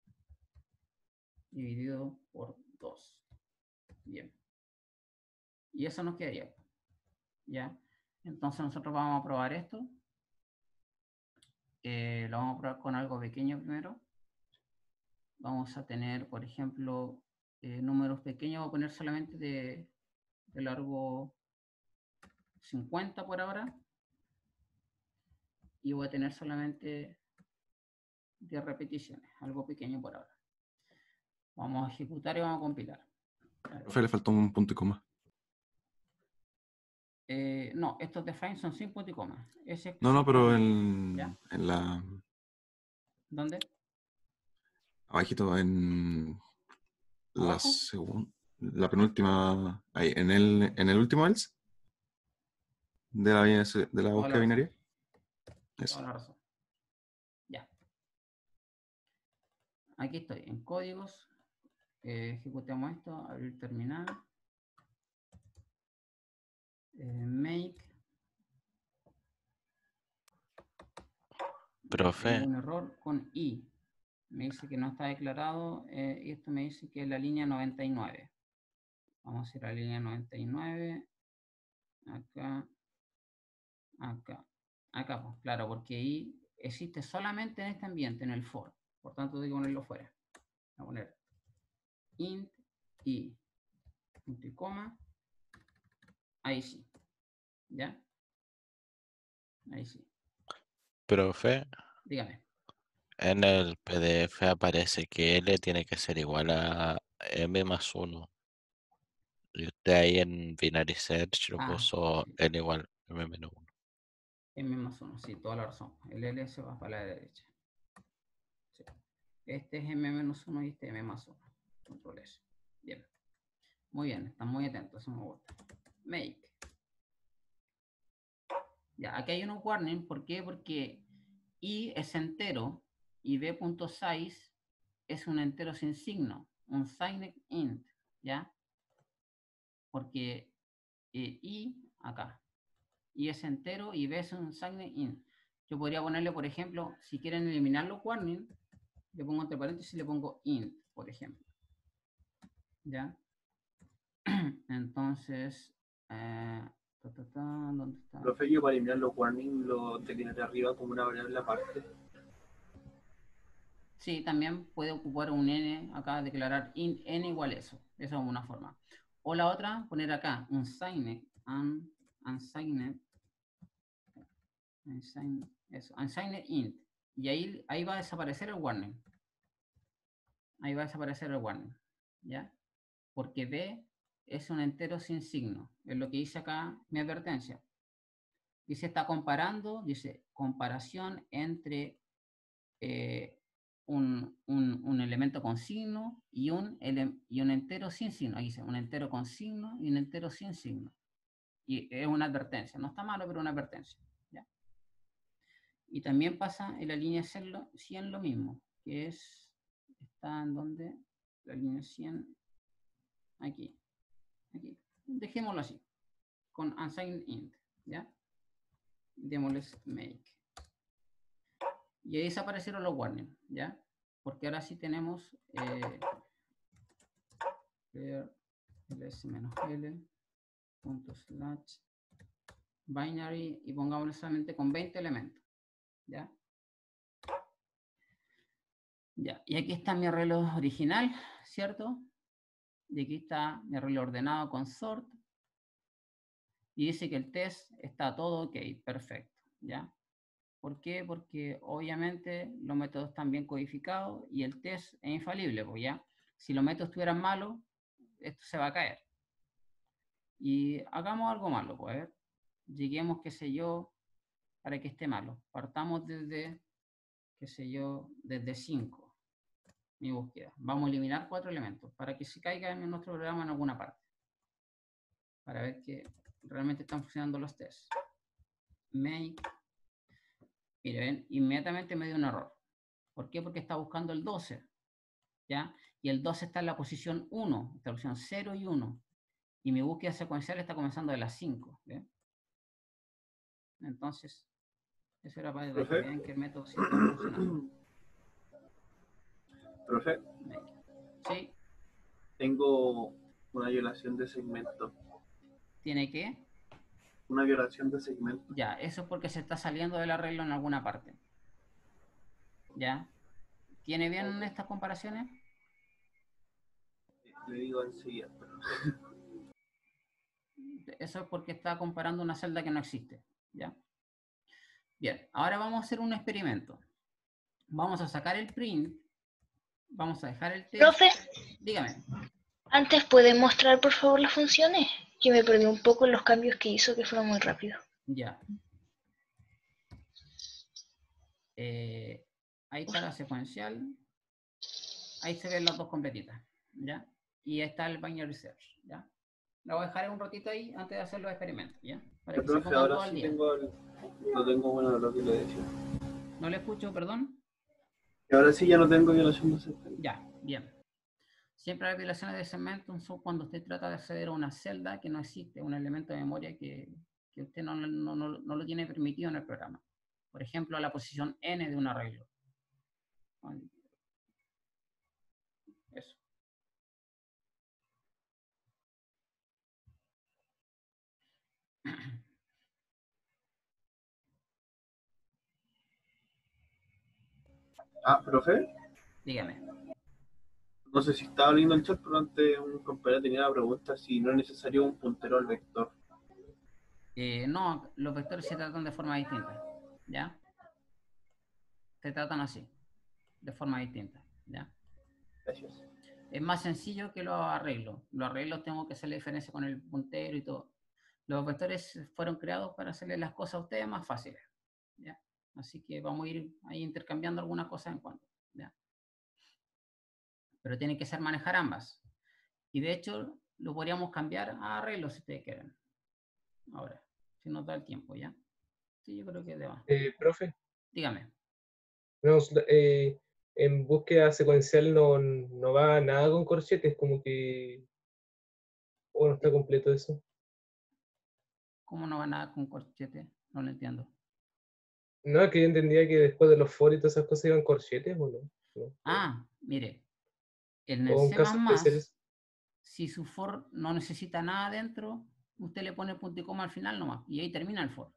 S1: Dividido por 2. Bien. Y eso nos quedaría. ¿Ya? Entonces nosotros vamos a probar esto. Lo vamos a probar con algo pequeño primero. Vamos a tener, por ejemplo, números pequeños. Voy a poner solamente de largo 50 por ahora. Y voy a tener solamente 10 repeticiones. Algo pequeño por ahora. Vamos a ejecutar y vamos a compilar.
S7: Profe, le faltó un punto y coma.
S1: No, estos define son sin punto y coma. Ese es
S7: No, pero
S1: ¿ya?
S7: en la...
S1: ¿Dónde?
S7: Abajito, en la
S1: ¿Abajo?
S7: segunda... La penúltima... Ahí, en el último else de la
S1: Toda la
S7: búsqueda
S1: razón.
S7: binaria.
S1: Toda
S7: Eso.
S1: la razón. Ya. Aquí estoy, en códigos. Ejecutemos esto, abrir terminal. Make.
S6: Profe,
S1: Tengo un error con I. Me dice que no está declarado. Y esto me dice que es la línea 99. Vamos a ir a la línea 99. Acá. Acá. Acá, pues, claro, porque I existe solamente en este ambiente, en el for. Por tanto, tengo que ponerlo fuera. Voy a poner int I. Punto y coma. Ahí sí. ¿Ya? Ahí sí.
S6: profe,
S1: Dígame.
S6: en el PDF aparece que L tiene que ser igual a M más 1. Y usted ahí en Binary Search lo puso
S1: Sí.
S6: L igual a M menos 1.
S1: M más 1, sí, toda la razón. El L se va para la derecha. Sí. Este es M menos 1 y este M más 1. Control S. Bien. Muy bien, están muy atentos, eso me gusta. Make. Ya, aquí hay unos warning. ¿Por qué? Porque I es entero y B.size es un entero sin signo, un signed int, ¿ya? Porque I, acá, I es entero y B es un signed int. Yo podría ponerle, por ejemplo, si quieren eliminar los warning, le pongo entre paréntesis y le pongo int, por ejemplo. ¿Ya? Entonces, ¿dónde está?
S2: Profe, yo para eliminar los warnings lo declinaré arriba como una variable aparte.
S1: Sí, también puede ocupar un n acá, declarar int n igual eso. Esa es una forma. O la otra, poner acá unsigned, unsigned int. Y ahí va a desaparecer el warning. Ahí va a desaparecer el warning. ¿Ya? Porque B es un entero sin signo. Es lo que dice acá mi advertencia. Dice, está comparando, dice, comparación entre un elemento con signo y un entero sin signo. Ahí dice, un entero con signo y un entero sin signo. Y es una advertencia. No está malo, pero una advertencia. ¿Ya? Y también pasa en la línea 100 lo mismo, que es, está en donde, la línea 100, aquí. Dejémoslo así, con unsigned int, ¿ya? Démosles make. Y ahí desaparecieron los warnings, ¿ya? Porque ahora sí tenemos ls-l ./binary y pongámoslo solamente con 20 elementos, ¿ya? Ya, y aquí está mi arreglo original, ¿cierto? Y aquí está mi arreglo ordenado con sort. Y dice que el test está todo ok, perfecto, ¿ya? ¿Por qué? Porque obviamente los métodos están bien codificados y el test es infalible, pues ya. Si los métodos estuvieran malos, esto se va a caer. Y hagamos algo malo, pues a ver. Lleguemos, qué sé yo, para que esté malo. Partamos desde, qué sé yo, desde 5. Mi búsqueda. Vamos a eliminar 4 elementos para que se caiga en nuestro programa en alguna parte. Para ver que realmente están funcionando los tests. Make Mire, ven, inmediatamente me dio un error. ¿Por qué? Porque está buscando el 12, ¿ya? Y el 12 está en la posición 1, está en la posición 0 y 1. Y mi búsqueda secuencial está comenzando de las 5, ¿bien? Entonces, eso era para que
S2: Profe.
S1: vean que el método sí está funcionando.
S2: Profe,
S1: ¿Sí?
S2: tengo una violación de segmento.
S1: ¿Tiene que?
S2: Una violación de segmento.
S1: Ya, eso es porque se está saliendo del arreglo en alguna parte. ¿Ya? ¿Tiene bien estas comparaciones?
S2: Le digo enseguida.
S1: Eso es porque está comparando una celda que no existe. ¿Ya? Bien, ahora vamos a hacer un experimento. Vamos a sacar el print. Vamos a dejar el texto.
S3: Profe,
S1: Dígame.
S3: antes puede mostrar por favor las funciones. Yo me perdí un poco en los cambios que hizo, que fueron muy rápidos.
S1: Ya. Ahí está la secuencial. Ahí se ven las dos completitas. ¿Ya? Y ahí está el binary search. ¿Ya? Lo voy a dejar un ratito ahí antes de hacer los experimentos. ¿Ya? Para que se
S2: Profe,
S1: pongan
S2: ahora
S1: todo al
S2: sí
S1: día.
S2: no tengo bueno lo que le decía.
S1: No le escucho, perdón.
S2: Y ahora sí ya no tengo violación de segmento.
S1: Ya, bien. Siempre las violaciones de segmento son cuando usted trata de acceder a una celda que no existe, un elemento de memoria que usted no lo tiene permitido en el programa. Por ejemplo, a la posición n de un arreglo. Eso.
S2: Ah, profe,
S1: Dígame.
S2: no sé si estaba leyendo el chat, pero antes un compañero tenía la pregunta si no es necesario un puntero al vector.
S1: No, los vectores se tratan de forma distinta. ¿Ya? Se tratan así, de forma distinta. ¿Ya?
S2: Gracias.
S1: Es más sencillo que los arreglos. Los arreglos tengo que hacer la diferencia con el puntero y todo. Los vectores fueron creados para hacerle las cosas a ustedes más fáciles. ¿Ya? Así que vamos a ir ahí intercambiando algunas cosas en cuanto. ¿Ya? Pero tiene que ser manejar ambas. Y de hecho, lo podríamos cambiar a arreglos si ustedes quieren. Ahora, si nos da el tiempo, ¿ya? Sí, yo creo que deba.
S4: Profe,
S1: Dígame.
S4: no, en búsqueda secuencial no va nada con corchetes, como que... ¿O no está completo eso?
S1: ¿Cómo no va nada con corchete? No lo entiendo.
S4: No, que yo entendía que después de los for y todas esas cosas iban corchetes, ¿o no? ¿No?
S1: Ah, mire. En el
S4: ¿O un
S1: C++,
S4: caso especial?
S1: si su for no necesita nada dentro, usted le pone punto y coma al final nomás, y ahí termina el for.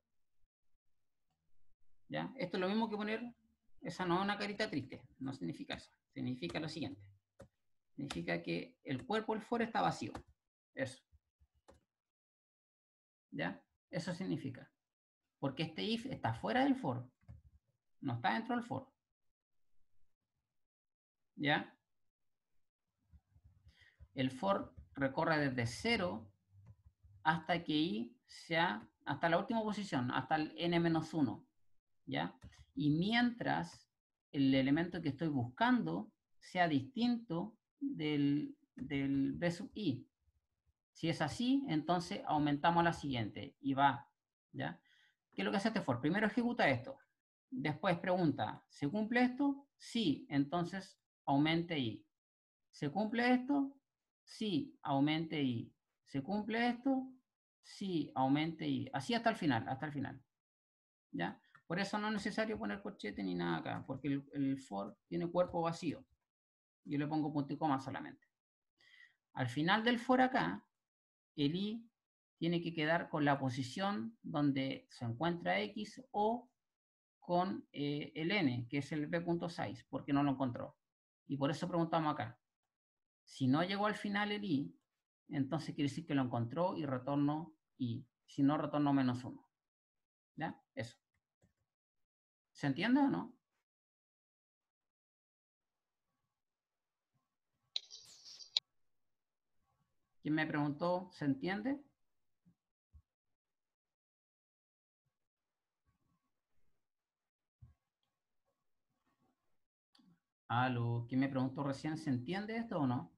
S1: ¿Ya? Esto es lo mismo que poner, esa no es una carita triste, no significa eso, significa lo siguiente. Significa que el cuerpo del for está vacío. Eso. ¿Ya? Eso significa. Porque este if está fuera del for, no está dentro del for. ¿Ya? El for recorre desde 0 hasta que i sea, hasta la última posición, hasta el n-1. ¿Ya? Y mientras el elemento que estoy buscando sea distinto del b sub i. Si es así, entonces aumentamos a la siguiente y va, ¿ya? ¿Qué es lo que hace este for? Primero ejecuta esto, después pregunta, ¿se cumple esto? Sí, entonces aumente i. ¿Se cumple esto? Sí, aumente i. ¿Se cumple esto? Sí, aumente i. Así hasta el final, ¿ya? Por eso no es necesario poner corchete ni nada acá, porque el for tiene cuerpo vacío. Yo le pongo punto y coma solamente. Al final del for acá, el i tiene que quedar con la posición donde se encuentra x o con el n, que es el b.6, porque no lo encontró. Y por eso preguntamos acá. Si no llegó al final el i, entonces quiere decir que lo encontró y retorno i. Si no, retorno -1. ¿Ya? Eso. ¿Se entiende o no? ¿Quién me preguntó? ¿Se entiende? Aló, ¿quién me preguntó recién? ¿Se entiende esto o no?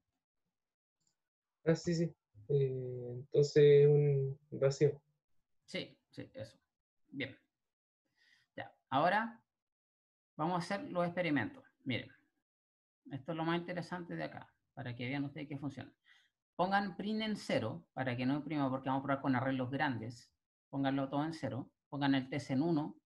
S4: Ah, sí, sí. Entonces un vacío.
S1: Sí, sí, eso. Bien. Ya, ahora vamos a hacer los experimentos. Miren, esto es lo más interesante de acá, para que vean ustedes que funciona. Pongan print en 0, para que no imprima, porque vamos a probar con arreglos grandes. Pónganlo todo en 0. Pongan el test en 1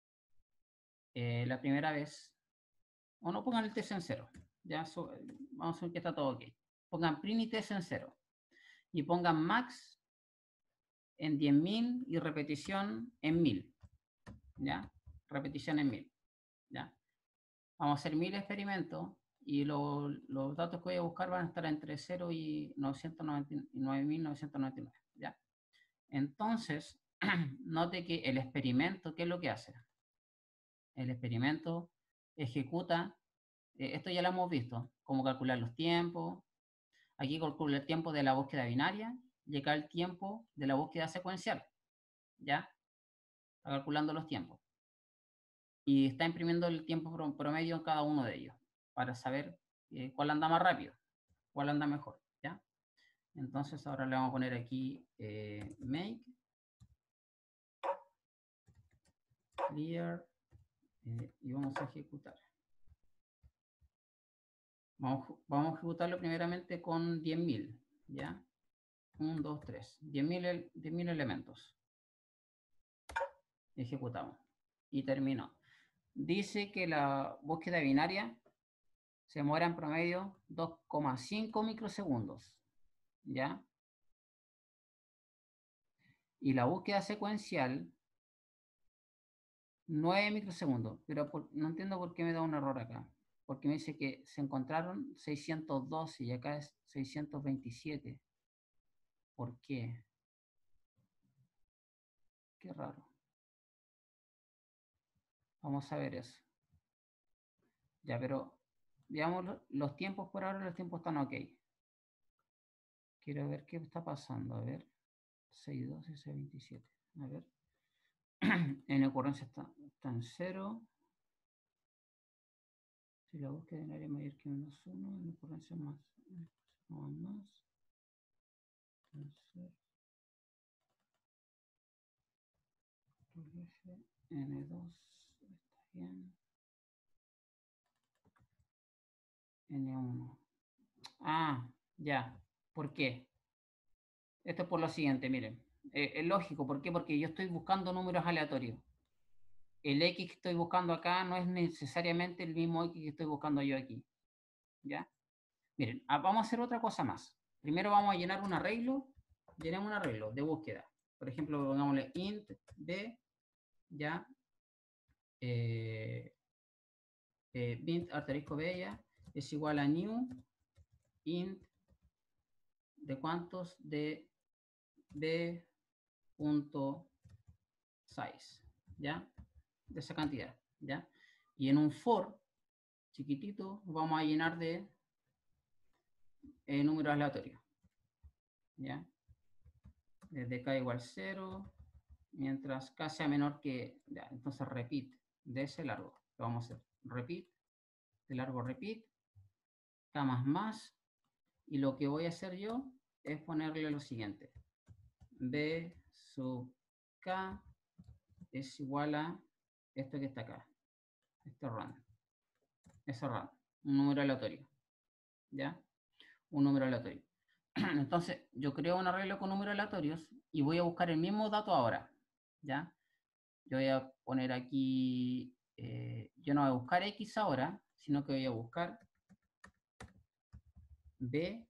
S1: la primera vez. O no pongan el test en 0. Ya, vamos a ver que está todo ok. Pongan print y test en 0. Y pongan max en 10.000 y repetición en 1000. ¿Ya? Repetición en 1000. ¿Ya? Vamos a hacer 1000 experimentos y los datos que voy a buscar van a estar entre 0 y 999.999. ¿Ya? Entonces, note que el experimento, ¿qué es lo que hace? El experimento ejecuta, esto ya lo hemos visto, cómo calcular los tiempos. Aquí calcula el tiempo de la búsqueda binaria y acá el tiempo de la búsqueda secuencial. ¿Ya? Está calculando los tiempos. Y está imprimiendo el tiempo promedio en cada uno de ellos para saber cuál anda más rápido, cuál anda mejor. ¿Ya? Entonces ahora le vamos a poner aquí make clear y vamos a ejecutar. Vamos a ejecutarlo primeramente con 10.000, ¿ya? 1, 2, 3. 10.000 elementos. Ejecutamos. Y terminó. Dice que la búsqueda binaria se demora en promedio 2,5 microsegundos, ¿ya? Y la búsqueda secuencial 9 microsegundos. Pero no entiendo por qué me da un error acá. Porque me dice que se encontraron 612 y acá es 627. ¿Por qué? Qué raro. Vamos a ver eso. Ya, pero veamos los tiempos por ahora, los tiempos están ok. Quiero ver qué está pasando. A ver. 612 y 627. A ver. En ocurrencia está en 0. Si la búsqueda en área mayor que -1, en ocurrencia más. No más. Entonces, N2 está bien. N1. Ah, ya. ¿Por qué? Esto es por lo siguiente, miren. Es lógico, ¿por qué? Porque yo estoy buscando números aleatorios. El X que estoy buscando acá no es necesariamente el mismo X que estoy buscando yo aquí. ¿Ya? Miren, vamos a hacer otra cosa más. Primero vamos a llenar un arreglo. Llenemos un arreglo de búsqueda. Por ejemplo, pongámosle int b, ya, bint asterisco b ya, es igual a new int de cuántos de b punto size, ¿ya? De esa cantidad, ¿ya? Y en un for chiquitito vamos a llenar de números aleatorios, ¿ya? Desde k igual 0, mientras k sea menor que, ya, entonces repeat de ese largo, lo vamos a hacer, repeat, de largo repeat, k más, y lo que voy a hacer yo es ponerle lo siguiente, b sub k es igual a esto que está acá, esto random, eso random, un número aleatorio, ¿ya? Un número aleatorio. Entonces, yo creo un arreglo con números aleatorios y voy a buscar el mismo dato ahora, ¿ya? Yo voy a poner aquí, yo no voy a buscar X ahora, sino que voy a buscar B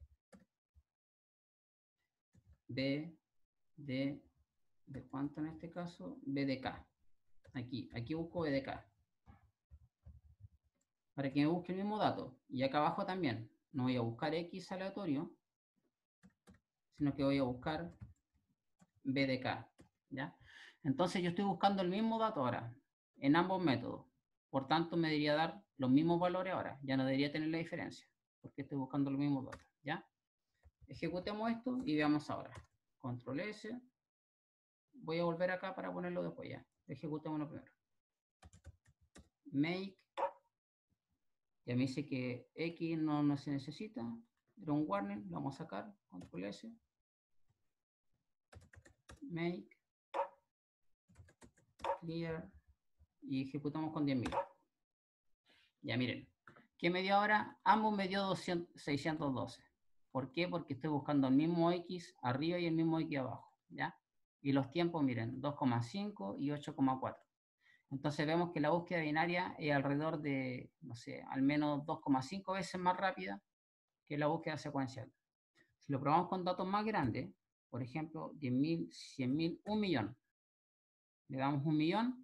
S1: de cuánto en este caso, B de K. Aquí busco B de K. Para que me busque el mismo dato. Y acá abajo también. No voy a buscar X aleatorio, sino que voy a buscar B de K. ¿Ya? Entonces yo estoy buscando el mismo dato ahora, en ambos métodos. Por tanto, me debería dar los mismos valores ahora. Ya no debería tener la diferencia, porque estoy buscando los mismos datos. ¿Ya? Ejecutemos esto y veamos ahora. Control S. Voy a volver acá para ponerlo después ya. Ejecutémoslo primero. Make. Ya me dice que X no se necesita. Era un warning. Lo vamos a sacar. Control S. Make. clear y ejecutamos con 10.000. Ya miren, ¿qué me dio ahora? Ambos me dio 612. ¿Por qué? Porque estoy buscando el mismo X arriba y el mismo X abajo, ¿ya? Y los tiempos, miren, 2,5 y 8,4. Entonces vemos que la búsqueda binaria es alrededor de, no sé, al menos 2,5 veces más rápida que la búsqueda secuencial. Si lo probamos con datos más grandes, por ejemplo, 10.000, 100.000, 1 millón. Le damos 1 millón.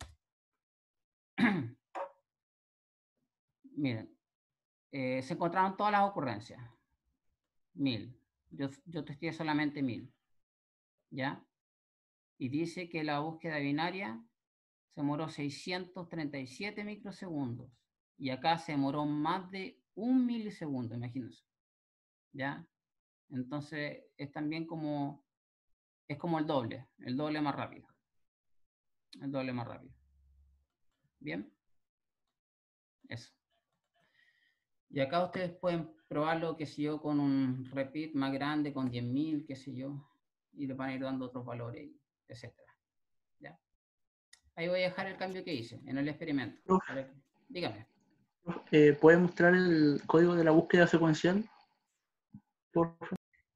S1: Miren, se encontraron todas las ocurrencias. 1.000. Yo testé solamente 1.000. ¿Ya? Y dice que la búsqueda binaria se demoró 637 microsegundos. Y acá se demoró más de 1 milisegundo, imagínense. ¿Ya? Entonces es también como, es como el doble más rápido. El doble más rápido. ¿Bien? Eso. Y acá ustedes pueden probarlo, qué sé yo, con un repeat más grande, con 10.000, qué sé yo, y le van a ir dando otros valores, etc. ¿Ya? Ahí voy a dejar el cambio que hice en el experimento.
S8: Profe.
S1: Dígame.
S8: ¿Puede mostrar el código de la búsqueda secuencial? Por favor.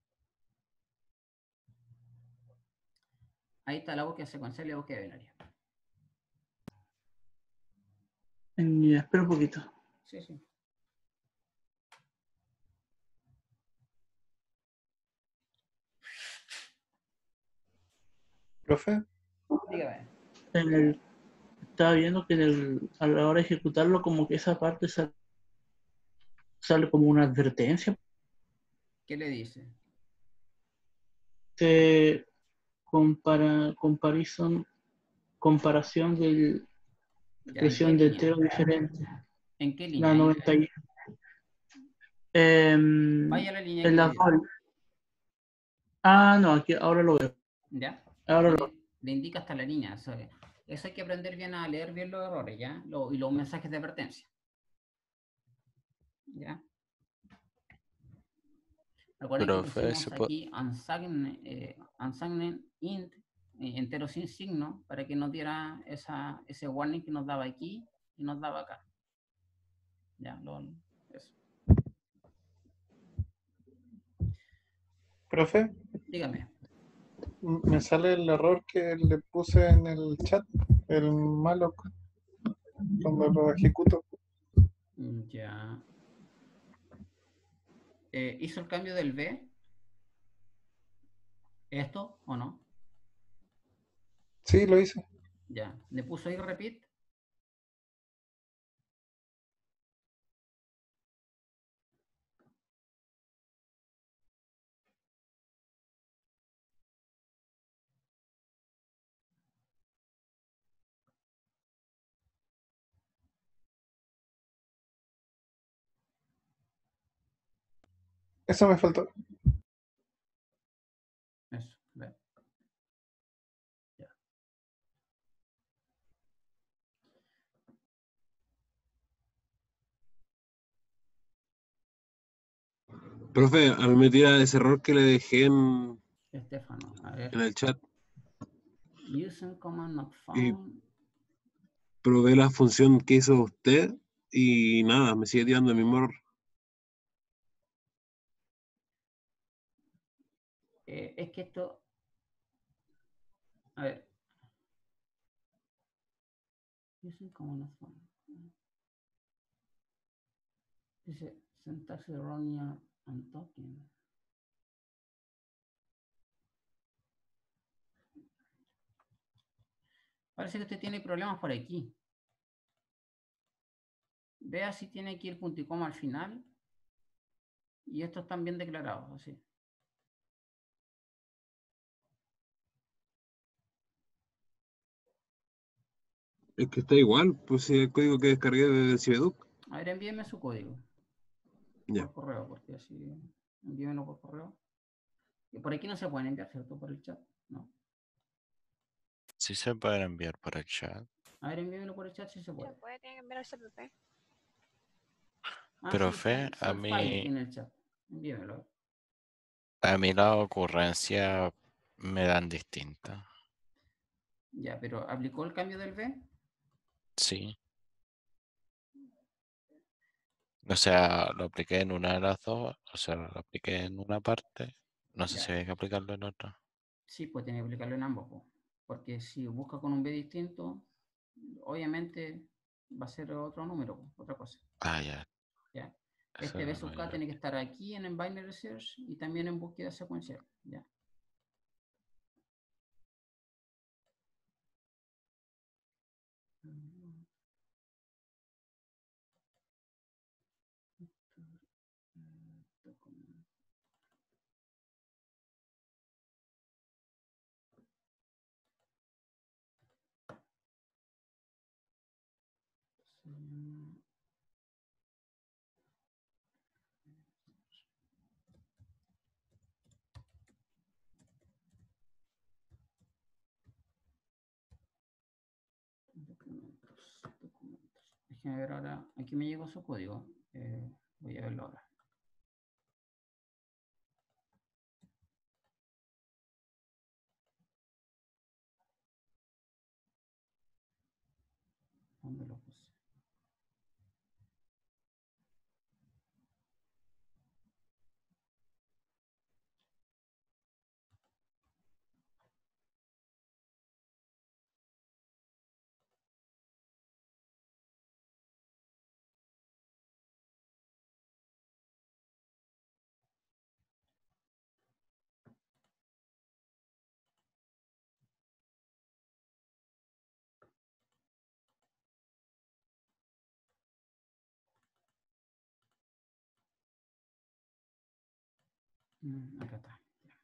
S1: Ahí está la búsqueda secuencial y la búsqueda binaria.
S8: Espera un poquito.
S1: Sí, sí.
S5: Profe,
S1: Dígame.
S8: Estaba viendo que a la hora de ejecutarlo, como que esa parte sale como una advertencia.
S1: ¿Qué le dice?
S8: Comparación de
S1: Ya,
S8: expresión de entero diferente.
S1: ¿En qué línea?
S8: La 90.
S1: Vaya a la línea
S8: En
S1: que
S8: la
S1: le dice.
S8: no, aquí ahora lo veo.
S1: ¿Ya?
S8: Ahora
S1: le indica hasta la línea. Eso hay que aprender bien a leer bien los errores, ¿ya? Y los mensajes de advertencia. ¿Ya? Recuerden que
S6: Profe,
S1: pusimos aquí unsigned int, entero sin signo, para que nos diera ese warning que nos daba aquí y nos daba acá. Ya, eso.
S5: profe,
S1: Dígame.
S5: me sale el error que le puse en el chat, el malloc, cuando lo ejecuto.
S1: Ya. ¿Hizo el cambio del B? ¿Esto o no?
S5: Sí, lo hice.
S1: Ya. ¿Le puso ahí repeat?
S5: Eso me faltó.
S1: Eso. Ve. Ya.
S9: Profe, a mí me tira ese error que le dejé en
S1: Estefano, a ver.
S9: el chat.
S1: Using command not
S9: Y
S1: found.
S9: probé la función que hizo usted y nada, me sigue tirando el mismo error.
S1: Es que esto. A ver. Using command not found. Dice syntax erroneous and talking. Parece que usted tiene problemas por aquí. Vea si tiene aquí el punto y coma al final. Y estos están bien declarados, así.
S9: Es que está igual, pues el código que descargué de Cibeduc.
S1: A ver, envíeme su código.
S9: Ya.
S1: Por correo, porque así. Envíenlo por correo. Y por aquí no se pueden enviar, ¿cierto? Por el chat. No.
S6: sí se pueden enviar por el chat.
S1: A ver, envíenlo por el chat si se puede.
S10: Se puede, tiene que enviar al CPP.
S6: Profe,
S1: a mí en el chat. Envíenmelo.
S6: A mí la ocurrencia me dan distinta.
S1: Ya, pero ¿aplicó el cambio del B?
S6: Sí. O sea, lo apliqué en una de las dos, o sea, lo apliqué en una parte. No sé
S1: Ya.
S6: si hay que aplicarlo en otra.
S1: Sí, pues tiene que aplicarlo en ambos, po. Porque si busca con un B distinto, obviamente va a ser otro número, po, otra cosa.
S6: Ah, ya.
S1: ¿Ya?
S6: Eso
S1: Este B
S6: era
S1: sub
S6: lo
S1: K
S6: que
S1: tiene que estar aquí en el binary search y también en búsqueda secuencial. ¿Ya? Documentos. Déjeme ver ahora. Aquí me llegó su código. Voy a verlo ahora. ¿Dónde lo puse? Acá está.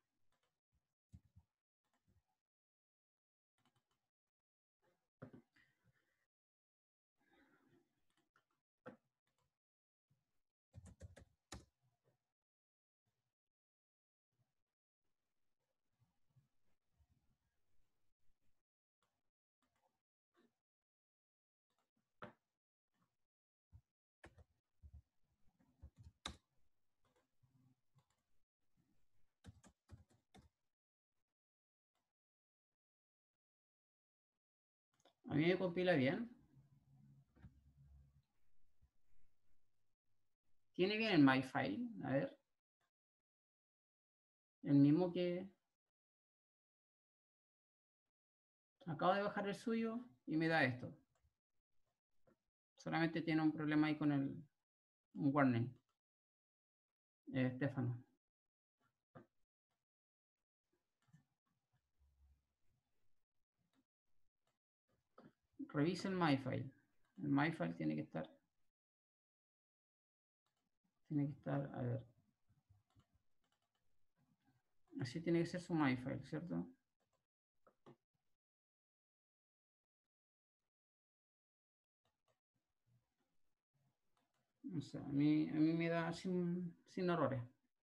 S1: A mí me compila bien. ¿Tiene bien el myfile? A ver. El mismo que... Acabo de bajar el suyo y me da esto. Solamente tiene un problema ahí con un warning. Estefano. Revisa el myfile. El myfile tiene que estar... a ver. Así tiene que ser su myfile, ¿cierto? O sea, a mí me da sin errores.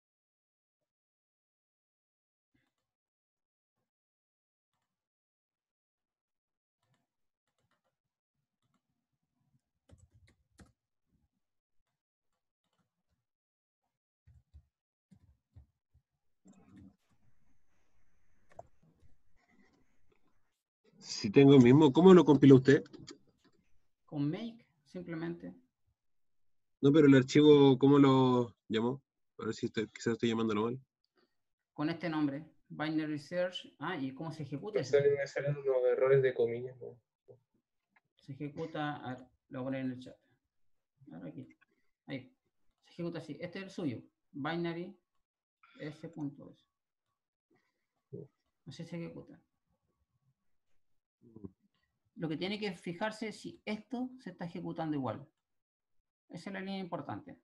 S9: Si tengo el mismo, ¿cómo lo compila usted?
S1: Con make, simplemente.
S9: No, pero el archivo, ¿cómo lo llamó? A ver si quizás estoy llamándolo mal.
S1: Con este nombre. Binary search. Ah, ¿y cómo se ejecuta
S4: Me
S1: ese?
S4: salen unos errores de comillas, ¿no?
S1: Se ejecuta... A ver, lo voy a poner en el chat. Ahora aquí. Ahí. Se ejecuta así. Este es el suyo. Binary s.s. Así se ejecuta. Lo que tiene que fijarse es si esto se está ejecutando igual. Esa es la línea importante.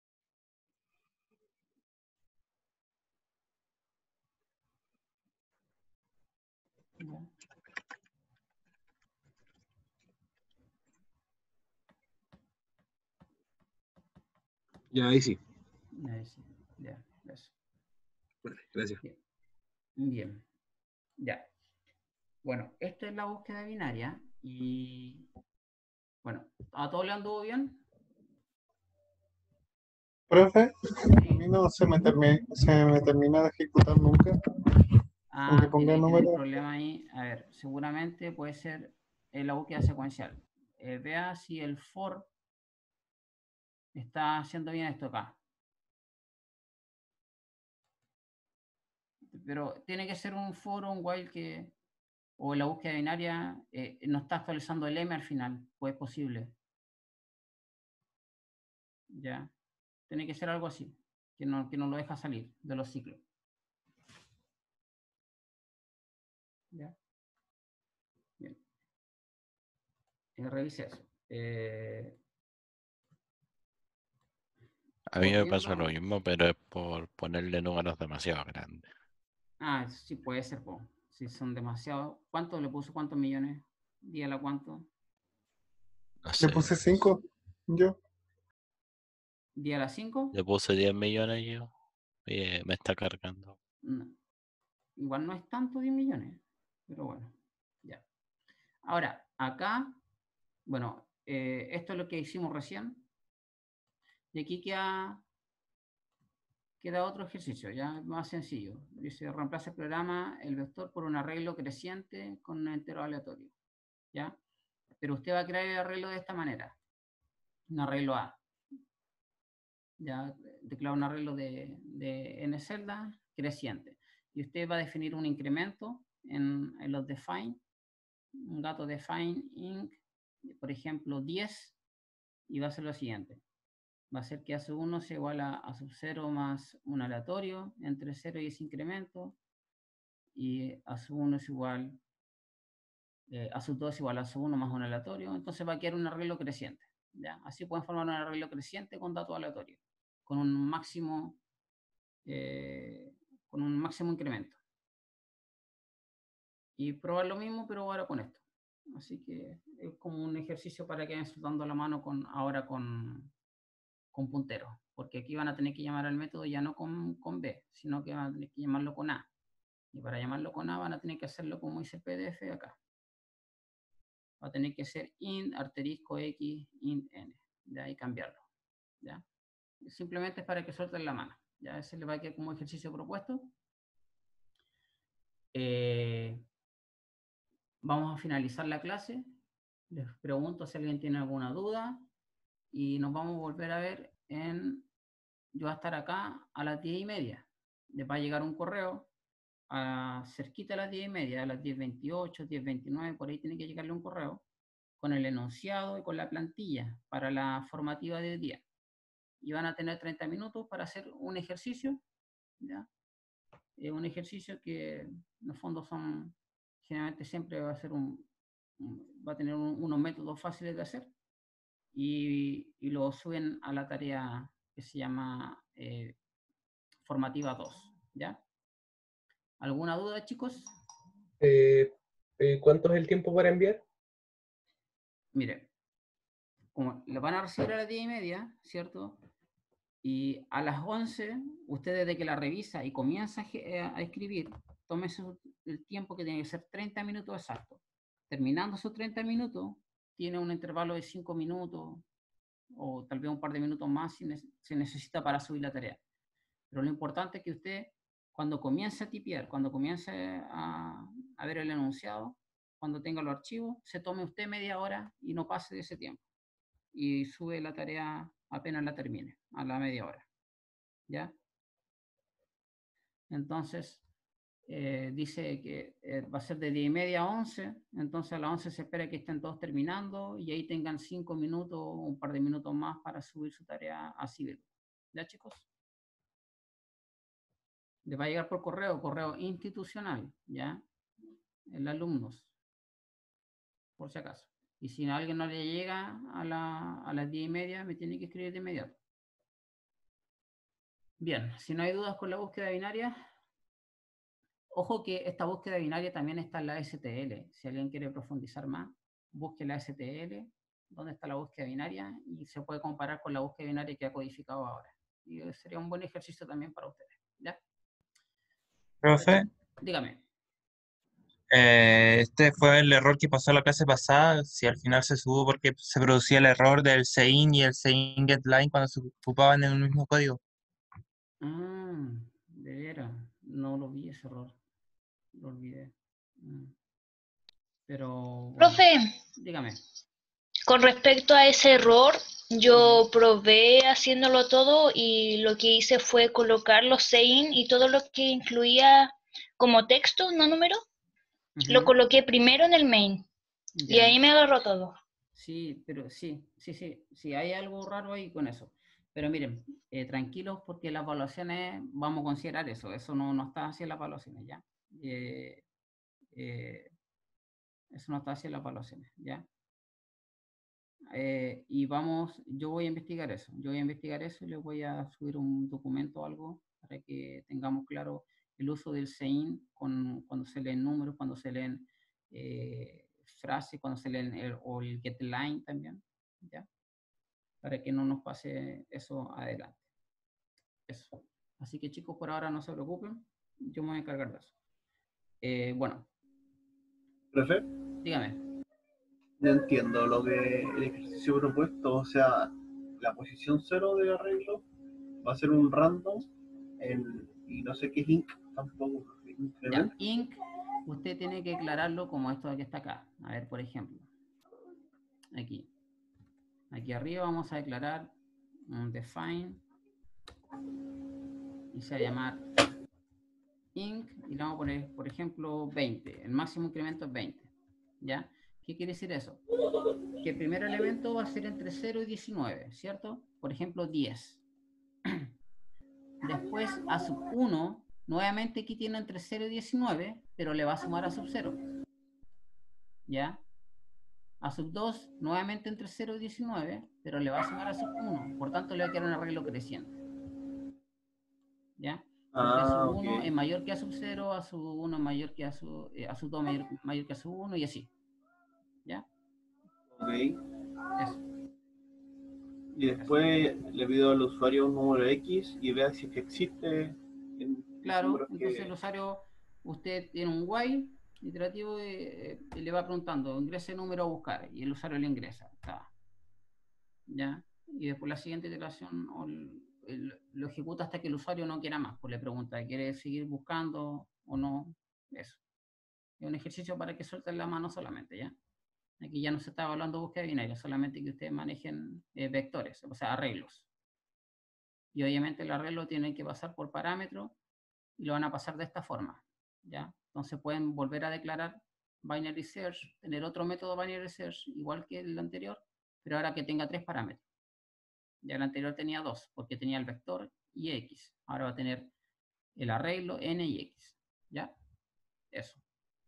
S1: Ya.
S9: Ya, ahí sí.
S1: Ahí sí. Ya, eso.
S9: Vale, gracias.
S1: Bien. Bien. Ya. Bueno, esta es la búsqueda binaria y bueno, ¿a todo le anduvo bien?
S5: Profe, a mí no se me termina de ejecutar nunca. Aunque ponga
S1: tiene
S5: número.
S1: problema ahí. A ver, seguramente puede ser la búsqueda secuencial. Vea si el for está haciendo bien esto acá. Pero tiene que ser un for o un while que, o la búsqueda binaria no está actualizando el m al final, pues es posible. Ya. Tiene que ser algo así, que no lo deja salir de los ciclos. ¿Ya? Bien. Revise eso.
S6: A mí me pasa
S1: Volviendo-
S6: lo mismo, pero es por ponerle números demasiado grandes.
S1: sí puede ser, po. Si son demasiado. ¿Cuánto le puso? ¿Cuántos millones? Dígala cuánto.
S6: No
S5: Le
S6: sé.
S5: puse 5. Yo.
S1: Dígala 5.
S6: Le puse 10 millones yo y me está cargando.
S1: Igual no es tanto 10 millones. Pero bueno, ya. Ahora, acá, bueno, esto es lo que hicimos recién. Y aquí queda otro ejercicio, ya más sencillo. Dice, reemplaza el programa, el vector, por un arreglo creciente con un entero aleatorio. ¿Ya? Pero usted va a crear el arreglo de esta manera. Un arreglo A. Ya declara un arreglo de n celdas creciente. Y usted va a definir un incremento en los define. Un gato define inc, por ejemplo, 10. Y va a ser lo siguiente. Va a ser que A1 se iguala a sub 0 más un aleatorio entre 0 y ese incremento, y A1 es igual, A2 es igual a A1 más un aleatorio, entonces va a quedar un arreglo creciente. ¿Ya? Así pueden formar un arreglo creciente con datos aleatorios, con un máximo incremento. Y probar lo mismo, pero ahora con esto. Así que es como un ejercicio para que vayan soltando la mano ahora con punteros, porque aquí van a tener que llamar al método ya no con B, sino que van a tener que llamarlo con A. Y para llamarlo con A van a tener que hacerlo como dice el PDF acá. Va a tener que ser int asterisco x int n, ¿ya? Y cambiarlo. ¿Ya? Simplemente es para que suelten la mano. ¿Ya? Ese le va a quedar como ejercicio propuesto. Vamos a finalizar la clase. Les pregunto si alguien tiene alguna duda. Y nos vamos a volver a ver yo voy a estar acá a las 10:30. Les va a llegar un correo cerquita a las 10:30, a las 10:28, 10:29, por ahí tiene que llegarle un correo con el enunciado y con la plantilla para la formativa de hoy día. Y van a tener 30 minutos para hacer un ejercicio, ¿ya? Un ejercicio que en el fondo generalmente siempre va a ser va a tener unos métodos fáciles de hacer, y lo suben a la tarea que se llama formativa 2, ¿ya? ¿Alguna duda, chicos?
S4: ¿Cuánto es el tiempo para enviar?
S1: Mire, como lo van a recibir a las 10:30, ¿cierto? Y a las 11, usted desde que la revisa y comienza a escribir, tómese el tiempo que tiene que ser 30 minutos exactos. Terminando esos 30 minutos, tiene un intervalo de 5 minutos o tal vez un par de minutos más si se necesita para subir la tarea. Pero lo importante es que usted, cuando comience a tipear, cuando comience a ver el enunciado, cuando tenga los archivos, se tome usted media hora y no pase de ese tiempo. Y sube la tarea apenas la termine, a la media hora. ¿Ya? Entonces, dice que va a ser de 10:30 a 11, entonces a las 11 se espera que estén todos terminando y ahí tengan 5 minutos o un par de minutos más para subir su tarea a Ciber. ¿Ya, chicos? Les va a llegar por correo institucional, ¿ya? El alumnos, por si acaso. Y si a alguien no le llega a las 10:30, me tiene que escribir de inmediato. Bien, si no hay dudas con la búsqueda binaria, ojo que esta búsqueda binaria también está en la STL. Si alguien quiere profundizar más, busque la STL, donde está la búsqueda binaria, y se puede comparar con la búsqueda binaria que ha codificado ahora. Y sería un buen ejercicio también para ustedes. ¿Ya?
S10: Profe,
S1: Dígame.
S10: este fue el error que pasó la clase pasada, si al final se supo porque se producía el error del sein y el sein getLine cuando se ocupaban en el mismo código.
S1: De veras, no lo vi ese error. Lo olvidé. Pero, bueno,
S3: Profe,
S1: dígame.
S3: con respecto a ese error, yo probé haciéndolo todo y lo que hice fue colocar los sein y todo lo que incluía como texto, no número, lo
S1: Ujú,
S3: coloqué primero en el main y
S1: ya.
S3: ahí me agarró todo.
S1: Sí, pero sí, hay algo raro ahí con eso. Pero miren, tranquilos porque las evaluaciones, vamos a considerar eso no está así en las evaluaciones, ¿ya? Eso no está así en las evaluaciones, ¿ya? Y yo voy a investigar eso, y les voy a subir un documento o algo para que tengamos claro el uso del sein cuando se leen números, cuando se leen frases, cuando se leen o el get line también, ¿ya? Para que no nos pase eso adelante. Eso. Así que chicos, por ahora no se preocupen, yo me voy a encargar de eso. Bueno,
S2: Profe,
S1: dígame.
S2: no entiendo lo que el ejercicio propuesto, o sea, la posición 0 de arreglo va a ser un random y no sé qué es inc tampoco.
S1: Ya,
S2: Increment.
S1: inc, usted tiene que aclararlo como esto que está acá. A ver, por ejemplo, aquí arriba vamos a declarar un define y se va a llamar inc y le vamos a poner, por ejemplo, 20. El máximo incremento es 20. ¿Ya? ¿Qué quiere decir eso? Que el primer elemento va a ser entre 0 y 19, ¿cierto? Por ejemplo, 10. Después, a sub 1, nuevamente aquí tiene entre 0 y 19, pero le va a sumar a sub 0. ¿Ya? A sub 2, nuevamente entre 0 y 19, pero le va a sumar a sub 1. Por tanto, le va a quedar un arreglo creciente. ¿Ya? Porque a sub 1 es mayor que a sub 0, a sub 1 es mayor que a sub 2 mayor que a sub 1 y así. ¿Ya?
S2: Ok.
S1: Eso.
S2: Y después le pido al usuario un número X y vea si es que existe.
S1: Claro, entonces el usuario, usted tiene un while iterativo y le va preguntando, ingrese el número a buscar, y el usuario le ingresa. Está. ¿Ya? Y después la siguiente iteración lo ejecuta hasta que el usuario no quiera más, pues le pregunta, ¿quiere seguir buscando o no? Eso. Es un ejercicio para que suelten la mano solamente, ¿ya? Aquí ya no se está evaluando búsqueda binaria, solamente que ustedes manejen vectores, o sea, arreglos. Y obviamente el arreglo tiene que pasar por parámetro y lo van a pasar de esta forma, ¿ya? Entonces pueden volver a declarar binary search, tener otro método binary search igual que el anterior, pero ahora que tenga 3 parámetros. Ya el anterior tenía 2, porque tenía el vector y x. Ahora va a tener el arreglo n y x, ¿ya? Eso.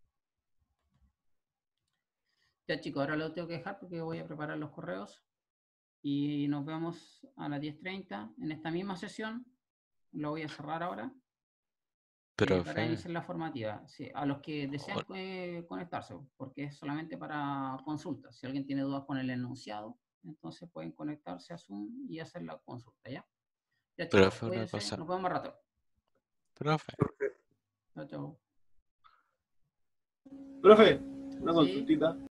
S1: Ya chicos, ahora lo tengo que dejar porque voy a preparar los correos y nos vemos a las 10:30 en esta misma sesión. Lo voy a cerrar ahora. Para
S6: Profe,
S1: iniciar la formativa, sí, a los que desean conectarse, porque es solamente para consultas. Si alguien tiene dudas con el enunciado, entonces pueden conectarse a Zoom y hacer la consulta, ¿ya? Ya chicos,
S6: profe, una
S1: cuídense,
S6: cosa.
S1: nos vemos más rato.
S6: Profe,
S1: Chao, chao.
S2: Profe, una
S1: ¿Sí?
S2: consultita.